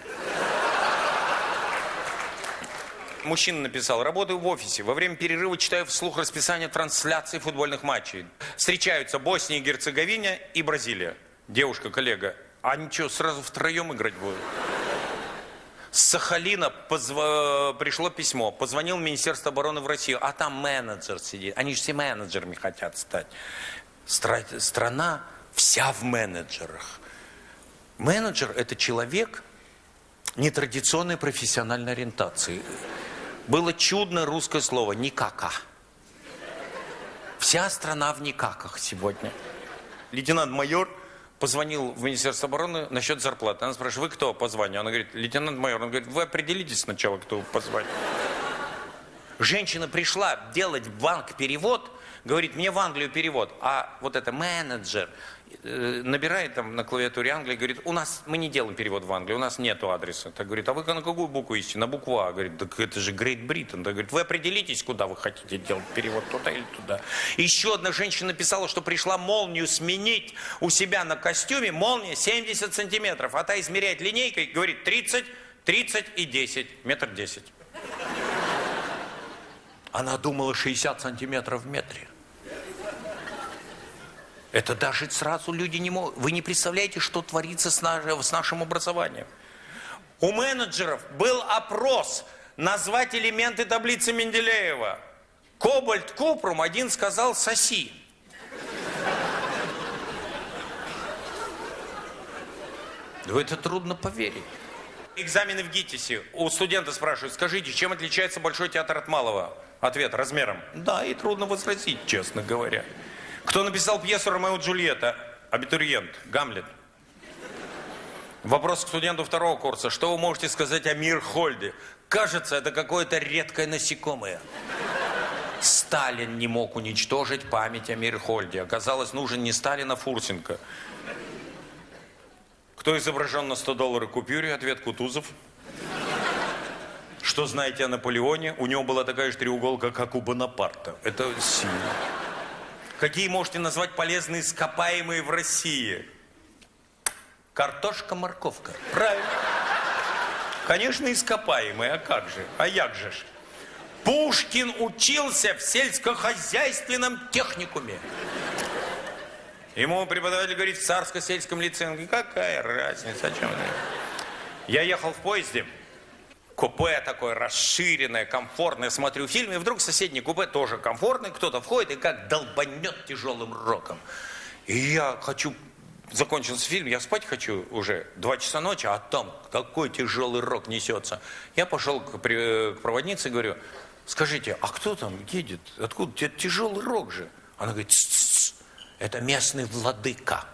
Мужчина написал, работаю в офисе, во время перерыва читаю вслух расписание трансляций футбольных матчей. Встречаются Босния и Герцеговина и Бразилия. Девушка, коллега, а ничего, сразу втроем играть будут? С Сахалина позв... пришло письмо, позвонил в Министерство обороны в Россию, а там менеджер сидит, они же все менеджерами хотят стать. Стра... Страна вся в менеджерах. Менеджер – это человек нетрадиционной профессиональной ориентации. Было чудное русское слово «никака». Вся страна в никаках сегодня. Лейтенант-майор позвонил в Министерство обороны насчет зарплаты. Она спрашивает, вы кто по званию? Она говорит, лейтенант-майор. Он говорит, вы определитесь сначала, кто по званию. Женщина пришла делать в банк перевод, говорит, мне в Англию перевод. А вот это менеджер э, набирает там на клавиатуре Англии, говорит, у нас, мы не делаем перевод в Англию, у нас нету адреса. Так говорит, а вы на какую букву ищете? На букву А. Говорит, так это же Great Britain. Так говорит, вы определитесь, куда вы хотите делать перевод, туда или туда. Еще одна женщина написала, что пришла молнию сменить у себя на костюме. Молния семьдесят сантиметров, а та измеряет линейкой, говорит, тридцать, тридцать и десять, метр десять. Она думала шестьдесят сантиметров в метре. Это даже сразу люди не могут. Вы не представляете, что творится с, наш... с нашим образованием. У менеджеров был опрос назвать элементы таблицы Менделеева. Кобальт, купрум, один сказал соси. В это трудно поверить. Экзамены в ГИТИСе. У студента спрашивают, скажите, чем отличается Большой театр от Малого? Ответ, размером. Да, и трудно возразить, честно говоря. Кто написал пьесу «Ромео и Джульетта»? Абитуриент, Гамлет. Вопрос к студенту второго курса. Что вы можете сказать о Мирхольде? Кажется, это какое-то редкое насекомое. Сталин не мог уничтожить память о Мирхольде. Оказалось, нужен не Сталин, а Фурсенко. Кто изображен на сто долларов купюре? Ответ: Кутузов. Что знаете о Наполеоне? У него была такая же треуголка, как у Бонапарта. Это сильно. Какие можете назвать полезные ископаемые в России? Картошка, морковка. Правильно. Конечно, ископаемые, а как же? А як же ж? Пушкин учился в сельскохозяйственном техникуме. Ему преподаватель говорит: в царско-сельском лицее. Он говорит: какая разница, о чем это? Я ехал в поезде. Купе такое расширенное, комфортное. Смотрю фильм, и вдруг соседний купе тоже комфортный. Кто-то входит и как долбанет тяжелым роком. И я хочу... Закончился фильм, я спать хочу уже. Два часа ночи, а там такой тяжелый рок несется. Я пошел к, к проводнице и говорю: скажите, а кто там едет? Откуда? Тяжелый рок же. Она говорит: ц-ц-ц, это местный владыка.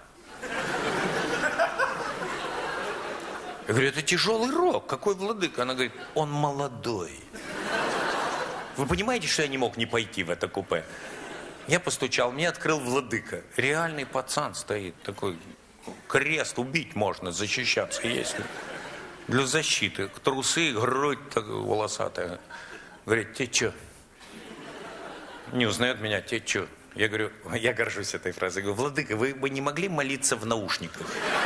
Я говорю: это тяжелый рок. Какой владыка? Она говорит: он молодой. Вы понимаете, что я не мог не пойти в это купе? Я постучал, мне открыл владыка. Реальный пацан стоит, такой крест, убить можно, защищаться есть. Для защиты. Трусы, грудь волосатая. Говорит: ты чё? Не узнает меня: ты чё? Я говорю, я горжусь этой фразой. Я говорю: владыка, вы бы не могли молиться в наушниках?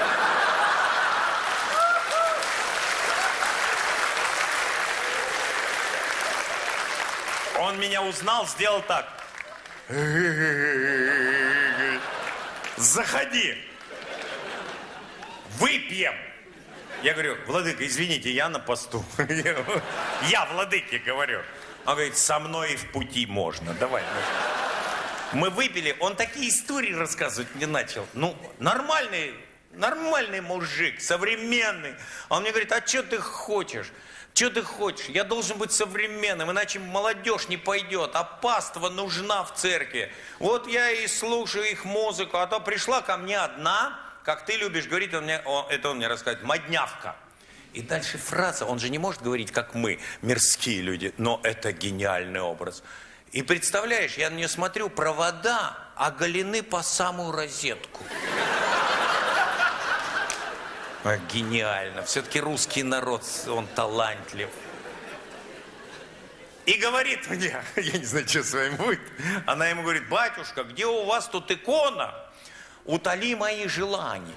Он меня узнал, сделал так. Заходи. Выпьем. Я говорю: владыка, извините, я на посту. Я владыке говорю. Он говорит: со мной и в пути можно. Давай. Мы выпили, он такие истории рассказывать мне начал. Ну, нормальный, нормальный мужик, современный. Он мне говорит: а что ты хочешь? Что ты хочешь? Я должен быть современным, иначе молодежь не пойдет, а паства нужна в церкви. Вот я и слушаю их музыку, а то пришла ко мне одна, как ты любишь говорить, он мне, он, это он мне рассказывает, моднявка. И дальше фраза, он же не может говорить, как мы, мирские люди, но это гениальный образ. И представляешь, я на нее смотрю, провода оголены по самую розетку. А, гениально. Все-таки русский народ, он талантлив. И говорит мне, я не знаю, что с вами будет, она ему говорит: батюшка, где у вас тут икона? Утоли мои желания.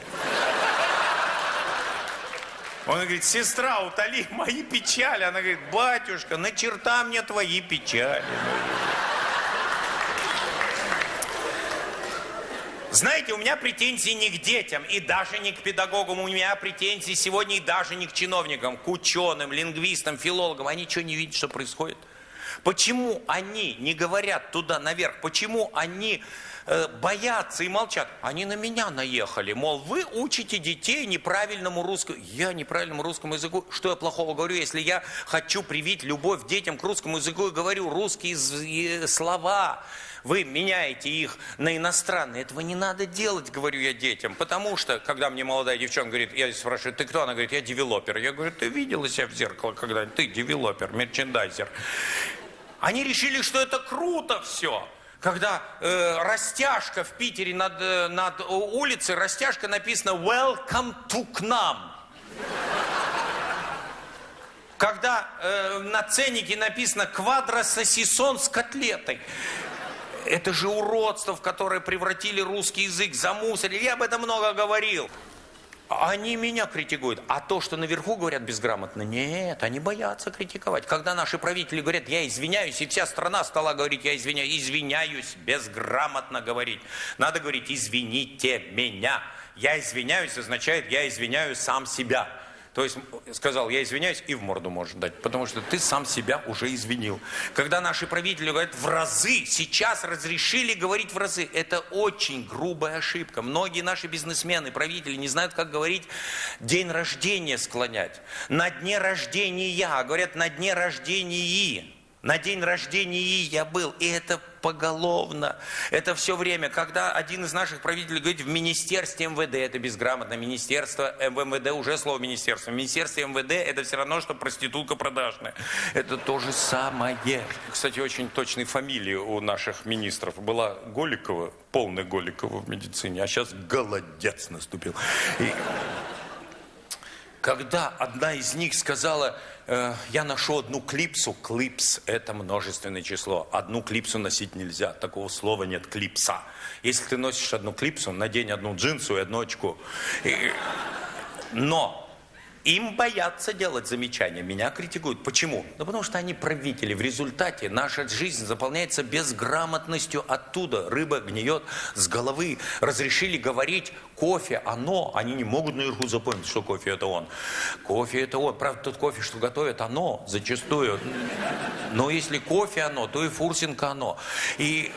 Он говорит: сестра, утоли мои печали. Она говорит: батюшка, на черта мне твои печали. Знаете, у меня претензии не к детям и даже не к педагогам. У меня претензии сегодня и даже не к чиновникам, к ученым, лингвистам, филологам. Они что, не видят, что происходит? Почему они не говорят туда наверх? Почему они э, боятся и молчат? Они на меня наехали. Мол, вы учите детей неправильному русскому... Я неправильному русскому языку? Что я плохого говорю, если я хочу привить любовь детям к русскому языку и говорю русские слова? Вы меняете их на иностранные. Этого не надо делать, говорю я детям. Потому что, когда мне молодая девчонка говорит, я спрашиваю: ты кто? Она говорит: я девелопер. Я говорю: ты видела себя в зеркало когда-нибудь? Ты девелопер, мерчендайзер. Они решили, что это круто все. Когда э, растяжка в Питере над, э, над улицей, растяжка написано «Welcome to к нам». Когда э, на ценнике написано «Квадрососисон с котлетой». Это же уродство, в которое превратили русский язык, замусорили. Я об этом много говорил. Они меня критикуют. А то, что наверху говорят безграмотно, нет, они боятся критиковать. Когда наши правители говорят: я извиняюсь, и вся страна стала говорить: я извиняюсь, извиняюсь, безграмотно говорить. Надо говорить: извините меня. Я извиняюсь означает: я извиняю сам себя. То есть сказал: я извиняюсь, и в морду может дать, потому что ты сам себя уже извинил. Когда наши правители говорят в разы, сейчас разрешили говорить в разы, это очень грубая ошибка. Многие наши бизнесмены, правители не знают, как говорить день рождения склонять. На дне рождения, говорят на дне рождения. На день рождения я был, и это поголовно. Это все время, когда один из наших правителей говорит, в министерстве эм вэ дэ, это безграмотно, министерство эм вэ дэ, уже слово министерство. В министерстве эм вэ дэ это все равно, что проститутка продажная. Это то же самое. Кстати, очень точные фамилии у наших министров. Была Голикова, полная Голикова в медицине, а сейчас голодец наступил. И... Когда одна из них сказала, э, я ношу одну клипсу, клипс – это множественное число. Одну клипсу носить нельзя, такого слова нет, клипса. Если ты носишь одну клипсу, надень одну джинсу и одно очко. И... Но им боятся делать замечания, меня критикуют. Почему? Да потому что они правители. В результате наша жизнь заполняется безграмотностью оттуда. Рыба гниет с головы. Разрешили говорить кофе, оно. Они не могут наверху запомнить, что кофе это он. Кофе это он. Правда, тот кофе, что готовят, оно зачастую. Но если кофе оно, то и Фурсенко оно. И...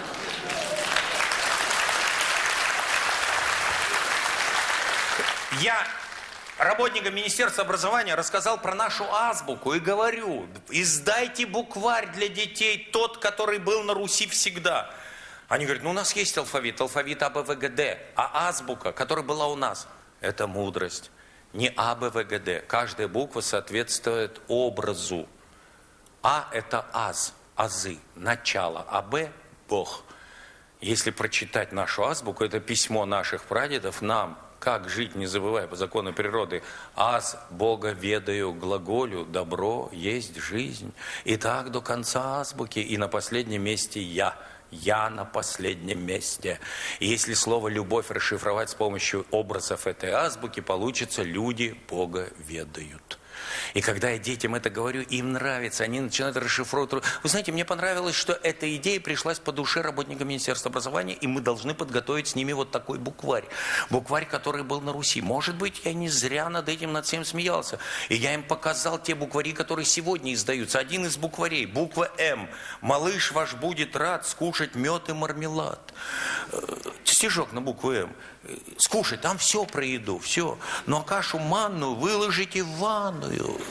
Я... работникам Министерства образования рассказал про нашу азбуку и говорю, издайте букварь для детей, тот, который был на Руси всегда. Они говорят, ну у нас есть алфавит, алфавит А, Б, В, Г, Д, а азбука, которая была у нас, это мудрость. Не А, Б, В, Г, Д. Каждая буква соответствует образу. А – это аз, азы, начало, а Б – Бог. Если прочитать нашу азбуку, это письмо наших прадедов нам, как жить, не забывая по закону природы. Аз Бога ведаю, глаголю, добро есть жизнь. И так до конца азбуки, и на последнем месте я. Я на последнем месте. И если слово «любовь» расшифровать с помощью образов этой азбуки, получится «люди Бога ведают». И когда я детям это говорю, им нравится, они начинают расшифровывать. Вы знаете, мне понравилось, что эта идея пришлась по душе работникам Министерства образования, и мы должны подготовить с ними вот такой букварь. Букварь, который был на Руси. Может быть, я не зря над этим, над всем смеялся. И я им показал те буквари, которые сегодня издаются. Один из букварей, буква М. «Малыш ваш будет рад скушать мед и мармелад». Стишок на букву М. Скушать, там все про еду, все. Но кашу манную выложите в ванную.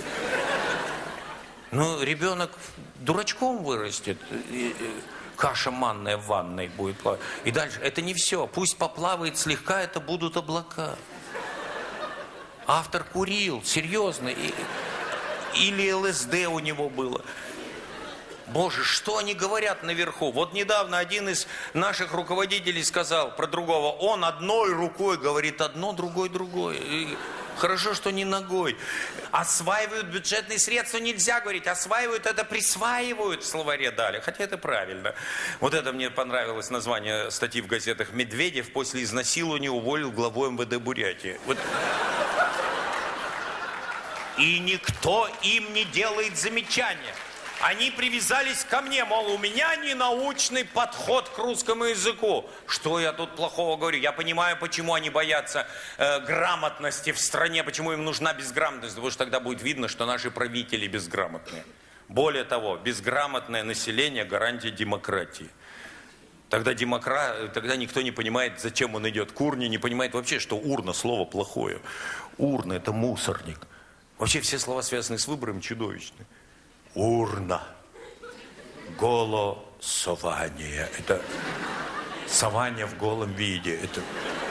Ну, ребенок дурачком вырастет. Каша манная в ванной будет плавать. И дальше, это не все. Пусть поплавает слегка, это будут облака. Автор курил, серьезно. Или ЛСД у него было. Боже, что они говорят наверху? Вот недавно один из наших руководителей сказал про другого. Он одной рукой говорит одно, другой другой. И хорошо, что не ногой. Осваивают бюджетные средства, нельзя говорить. Осваивают, это присваивают, в словаре дали. Хотя это правильно. Вот это мне понравилось название статьи в газетах. Медведев после изнасилования уволил главу эм вэ дэ Бурятии. Вот. И никто им не делает замечания. Они привязались ко мне, мол, у меня ненаучный подход к русскому языку. Что я тут плохого говорю? Я понимаю, почему они боятся э, грамотности в стране, почему им нужна безграмотность. Потому что тогда будет видно, что наши правители безграмотные. Более того, безграмотное население – гарантия демократии. Тогда, демокра... Тогда никто не понимает, зачем он идет к урне, не понимает вообще, что урна – слово плохое. Урна – это мусорник. Вообще все слова, связанные с выбором, чудовищны. Урна, голосование, это сование в голом виде, это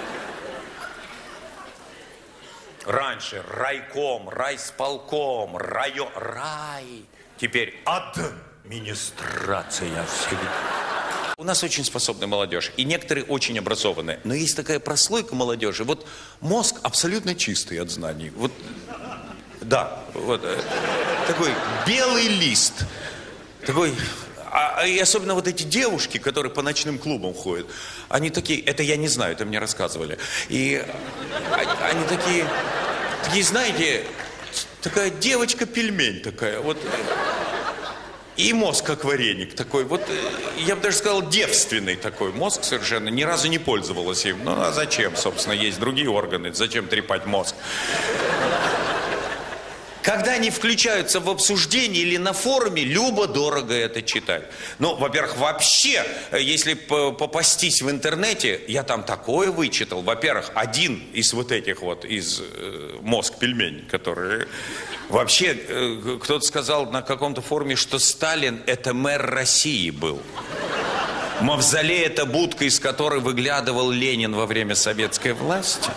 раньше райком, райсполком, райо, рай, теперь администрация всегда. У нас очень способная молодежь, и некоторые очень образованные, но есть такая прослойка молодежи, вот мозг абсолютно чистый от знаний, вот, да, вот. Такой белый лист. Такой, а, и особенно вот эти девушки, которые по ночным клубам ходят, они такие, это я не знаю, это мне рассказывали. И они, они такие, такие, знаете, такая девочка-пельмень такая, вот. И мозг как вареник такой, вот, я бы даже сказал, девственный такой мозг совершенно, ни разу не пользовалась им. Ну, а зачем, собственно, есть другие органы, зачем трепать мозг? Когда они включаются в обсуждение или на форуме, любо-дорого это читать. Ну, во-первых, вообще, если попастись в интернете, я там такое вычитал. Во-первых, один из вот этих вот, из э, мозг пельмень, которые... Вообще, э, кто-то сказал на каком-то форуме, что Сталин это мэр России был. Мавзолей это будка, из которой выглядывал Ленин во время советской власти.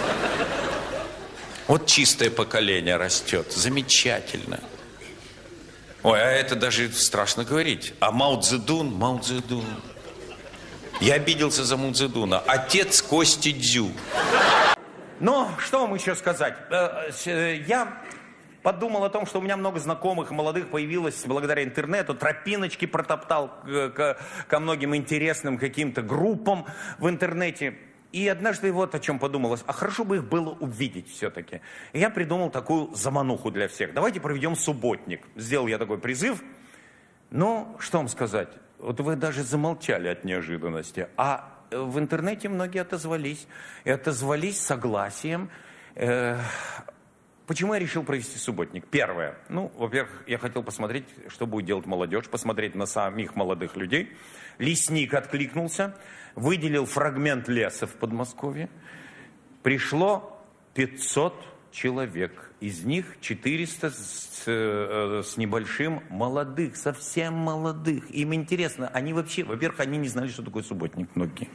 Вот чистое поколение растет. Замечательно. Ой, а это даже страшно говорить. А Мао Цзэдун, Мао Цзэдун. Я обиделся за Мао Цзэдуна. Отец Кости Дзю. Ну, что вам еще сказать? Я подумал о том, что у меня много знакомых молодых появилось благодаря интернету. Тропиночки протоптал к, ко многим интересным каким-то группам в интернете. И однажды вот о чем подумалось. А хорошо бы их было увидеть все-таки. И я придумал такую замануху для всех. Давайте проведем субботник. Сделал я такой призыв. Ну, что вам сказать? Вот вы даже замолчали от неожиданности. А в интернете многие отозвались. И отозвались согласием. Э, почему я решил провести субботник? Первое. Ну, во-первых, я хотел посмотреть, что будет делать молодежь. Посмотреть на самих молодых людей. Лесник откликнулся. Выделил фрагмент леса в Подмосковье. Пришло пятьсот человек. Из них четыреста с, с небольшим молодых, совсем молодых. Им интересно, они вообще, во-первых, они не знали, что такое субботник, многие.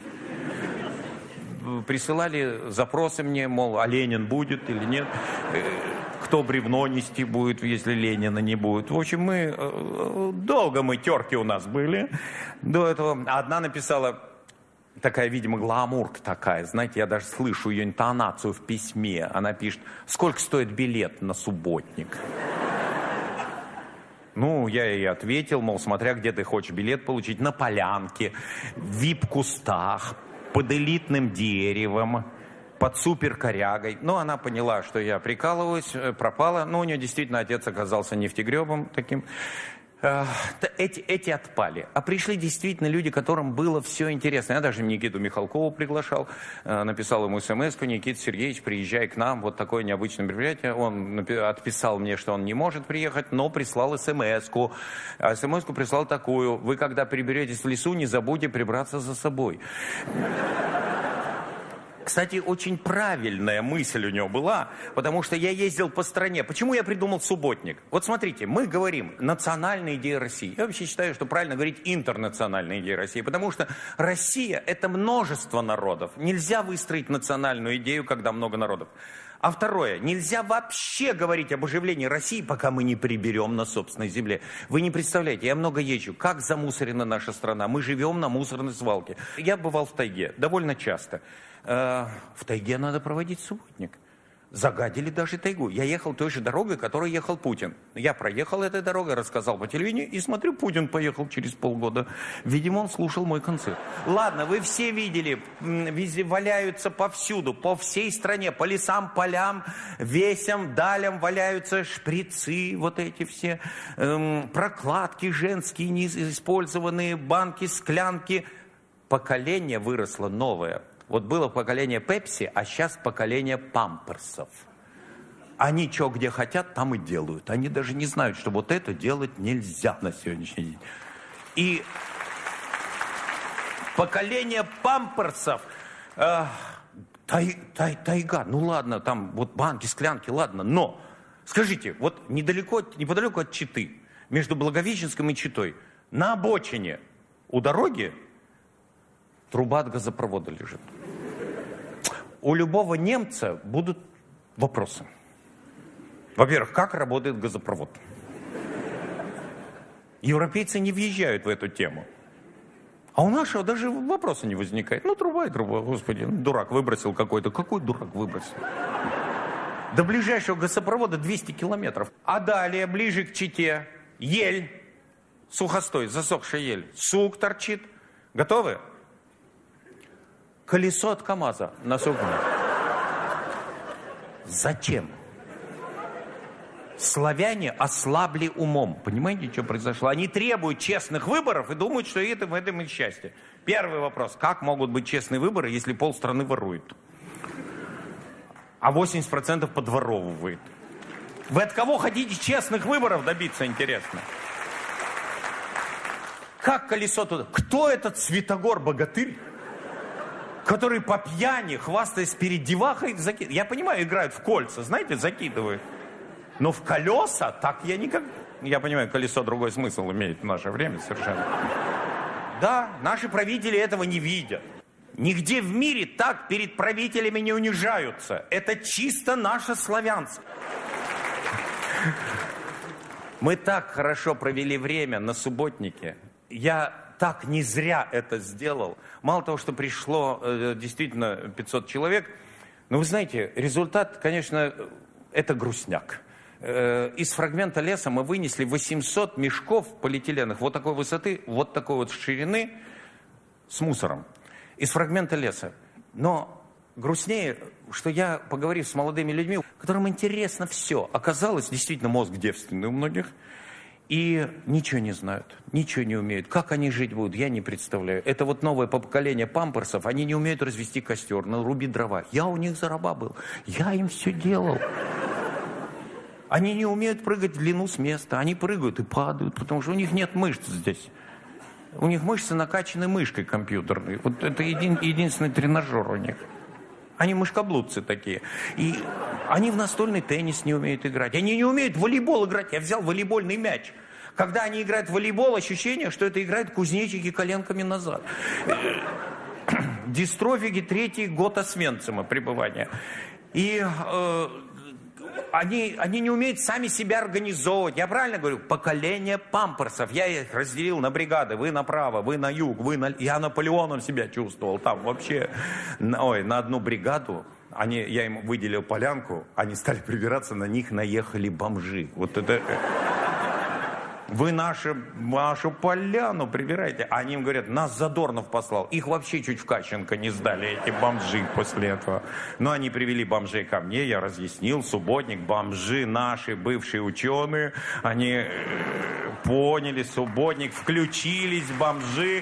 Присылали запросы мне, мол, а Ленин будет или нет. Кто бревно нести будет, если Ленина не будет. В общем, мы, долго мы терки у нас были до этого. Одна написала... Такая, видимо, гламурка такая. Знаете, я даже слышу ее интонацию в письме. Она пишет, сколько стоит билет на субботник? Ну, я ей ответил, мол, смотря где ты хочешь билет получить. На полянке, в вип-кустах, под элитным деревом, под суперкорягой. Ну, она поняла, что я прикалываюсь, пропала. Ну, у нее действительно отец оказался нефтегребом таким. Эти, эти отпали. А пришли действительно люди, которым было все интересно. Я даже Никиту Михалкова приглашал, написал ему смс-ку: Никита Сергеевич, приезжай к нам, вот такое необычное мероприятие. Он отписал мне, что он не может приехать, но прислал смс-ку. А смс-ку прислал такую: вы, когда приберетесь в лесу, не забудьте прибраться за собой. Кстати, очень правильная мысль у него была, потому что я ездил по стране. Почему я придумал субботник? Вот смотрите, мы говорим национальная идея России. Я вообще считаю, что правильно говорить интернациональная идея России, потому что Россия – это множество народов. Нельзя выстроить национальную идею, когда много народов. А второе, нельзя вообще говорить об оживлении России, пока мы не приберем на собственной земле. Вы не представляете, я много езжу, как замусорена наша страна. Мы живем на мусорной свалке. Я бывал в тайге довольно часто. В тайге надо проводить субботник. Загадили даже тайгу. Я ехал той же дорогой, которой ехал Путин. Я проехал этой дорогой, рассказал по телевидению, и смотрю, Путин поехал через полгода. Видимо, он слушал мой концерт. Ладно, вы все видели, везде валяются повсюду, по всей стране, по лесам, полям, весям, далям валяются шприцы, вот эти все, эм, прокладки женские, неиспользованные, банки, склянки. Поколение выросло новое. Вот было поколение Пепси, а сейчас поколение памперсов. Они что, где хотят, там и делают. Они даже не знают, что вот это делать нельзя на сегодняшний день. И поколение памперсов, э, тай, тай, тайга, ну ладно, там вот банки, склянки, ладно, но скажите, вот недалеко, неподалеку от Читы, между Благовещенском и Читой, на обочине у дороги труба от газопровода лежит. У любого немца будут вопросы. Во-первых, как работает газопровод? Европейцы не въезжают в эту тему. А у нашего даже вопроса не возникает. Ну, труба и труба, господи, дурак выбросил какой-то. Какой дурак выбросил? До ближайшего газопровода двести километров. А далее, ближе к Чите, ель, сухостой, засохшая ель. Сук торчит. Готовы? Колесо от КамАЗа на сугне. Зачем? Славяне ослабли умом. Понимаете, что произошло? Они требуют честных выборов и думают, что это, в этом их счастье. Первый вопрос. Как могут быть честные выборы, если полстраны ворует? А восемьдесят процентов подворовывает. Вы от кого хотите честных выборов добиться, интересно? Как колесо туда? Кто этот Святогор-богатырь, который по пьяни, хвастаясь перед девахой, закидывает? Я понимаю, играют в кольца, знаете, закидывают. Но в колеса так я никак... Я понимаю, колесо другой смысл имеет в наше время совершенно. Да, наши правители этого не видят. Нигде в мире так перед правителями не унижаются. Это чисто наше славянство. Мы так хорошо провели время на субботнике. Я так не зря это сделал. Мало того, что пришло э, действительно пятьсот человек, но вы знаете, результат, конечно, это грустняк. Э, из фрагмента леса мы вынесли восемьсот мешков полиэтиленовых вот такой высоты, вот такой вот ширины с мусором. Из фрагмента леса. Но грустнее, что я, поговорив с молодыми людьми, которым интересно все, оказалось, действительно, мозг девственный у многих, и ничего не знают, ничего не умеют. Как они жить будут, я не представляю. Это вот новое поколение памперсов, они не умеют развести костер, нарубить дрова. Я у них за раба был, я им все делал. Они не умеют прыгать в длину с места, они прыгают и падают, потому что у них нет мышц здесь. У них мышцы накачаны мышкой компьютерной. Вот это един, единственный тренажер у них. Они мышкоблудцы такие. И они в настольный теннис не умеют играть. Они не умеют в волейбол играть. Я взял волейбольный мяч. Когда они играют в волейбол, ощущение, что это играют кузнечики коленками назад. Дистрофики третий год Освенцима пребывания. И э, они, они не умеют сами себя организовывать. Я правильно говорю? Поколение памперсов. Я их разделил на бригады. Вы направо, вы на юг, вы на... Я Наполеоном себя чувствовал. Там вообще... Ой, на одну бригаду, они, я им выделил полянку, они стали прибираться, на них наехали бомжи. Вот это... Вы нашу, нашу поляну прибираете. Они им говорят, нас Задорнов послал. Их вообще чуть в Кащенко не сдали, эти бомжи после этого. Но они привели бомжей ко мне, я разъяснил, субботник, бомжи наши, бывшие ученые. Они поняли, субботник, включились, бомжи.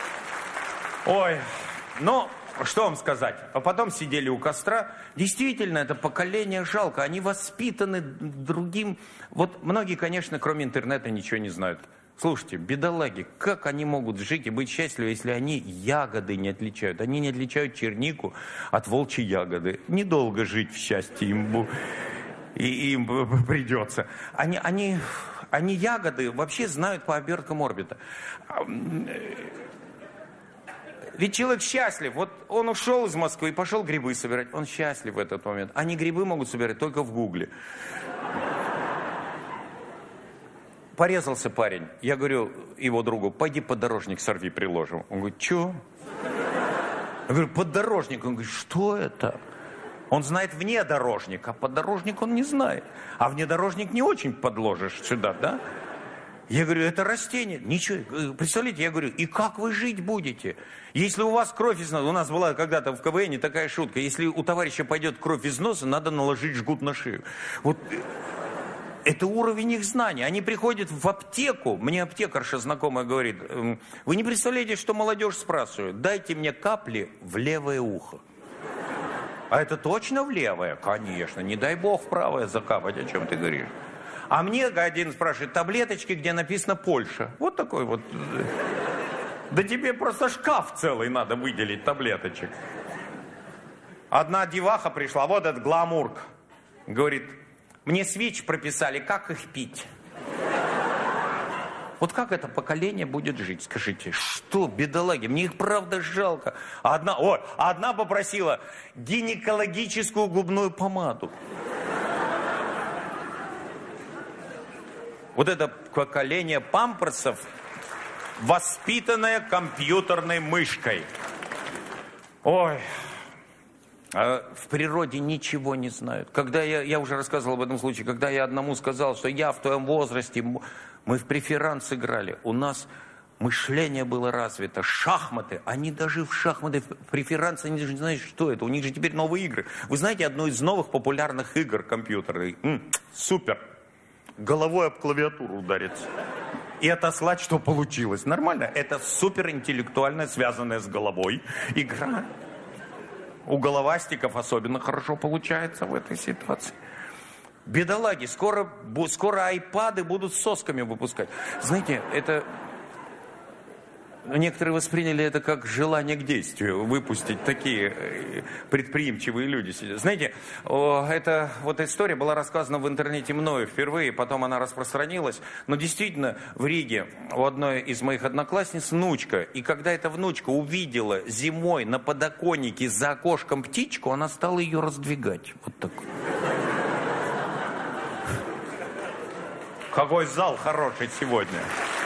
Ой, ну... Что вам сказать? А потом сидели у костра. Действительно, это поколение жалко. Они воспитаны другим. Вот многие, конечно, кроме интернета ничего не знают. Слушайте, бедолаги, как они могут жить и быть счастливы, если они ягоды не отличают? Они не отличают чернику от волчьей ягоды. Недолго жить в счастье им, и им придется. Они, они, они ягоды вообще знают по оберткам орбита. Ведь человек счастлив. Вот он ушел из Москвы и пошел грибы собирать. Он счастлив в этот момент. Они грибы могут собирать только в Гугле. Порезался парень. Я говорю его другу, пойди подорожник сорви, приложим. Он говорит, что? Я говорю, подорожник. Он говорит, что это? Он знает внедорожник, а подорожник он не знает. А внедорожник не очень подложишь сюда, да? Я говорю, это растение. Ничего, представляете, я говорю, и как вы жить будете? Если у вас кровь из носа, у нас была когда-то в КВН такая шутка, если у товарища пойдет кровь из носа, надо наложить жгут на шею. Вот это уровень их знаний. Они приходят в аптеку, мне аптекарша знакомая говорит, вы не представляете, что молодежь спрашивает, дайте мне капли в левое ухо. А это точно в левое? Конечно, не дай бог в правое закапать, о чем ты говоришь. А мне один спрашивает, таблеточки, где написано Польша. Вот такой вот. Да тебе просто шкаф целый надо выделить таблеточек. Одна деваха пришла, вот этот гламурк. Говорит, мне свечи прописали, как их пить? Вот как это поколение будет жить, скажите? Что, бедолаги, мне их правда жалко. Одна, о, одна попросила гинекологическую губную помаду. Вот это поколение памперсов, воспитанное компьютерной мышкой. Ой, а в природе ничего не знают. Когда я, я уже рассказывал об этом случае, когда я одному сказал, что я в твоем возрасте, мы в преферанс играли, у нас мышление было развито, шахматы, они даже в шахматы, в преферанс, они даже не знают, что это, у них же теперь новые игры. Вы знаете, одну из новых популярных игр компьютерных, М, супер. Головой об клавиатуру удариться. И отослать, что получилось. Нормально? Это суперинтеллектуальная, связанная с головой игра. У головастиков особенно хорошо получается в этой ситуации. Бедолаги, скоро, бу- скоро айпады будут с сосками выпускать. Знаете, это... Некоторые восприняли это как желание к действию, выпустить такие э, предприимчивые люди сидят. Знаете, о, это вот история была рассказана в интернете мною впервые, потом она распространилась. Но действительно, в Риге у одной из моих одноклассниц внучка, и когда эта внучка увидела зимой на подоконнике за окошком птичку, она стала ее раздвигать. Вот так. Какой зал хороший сегодня.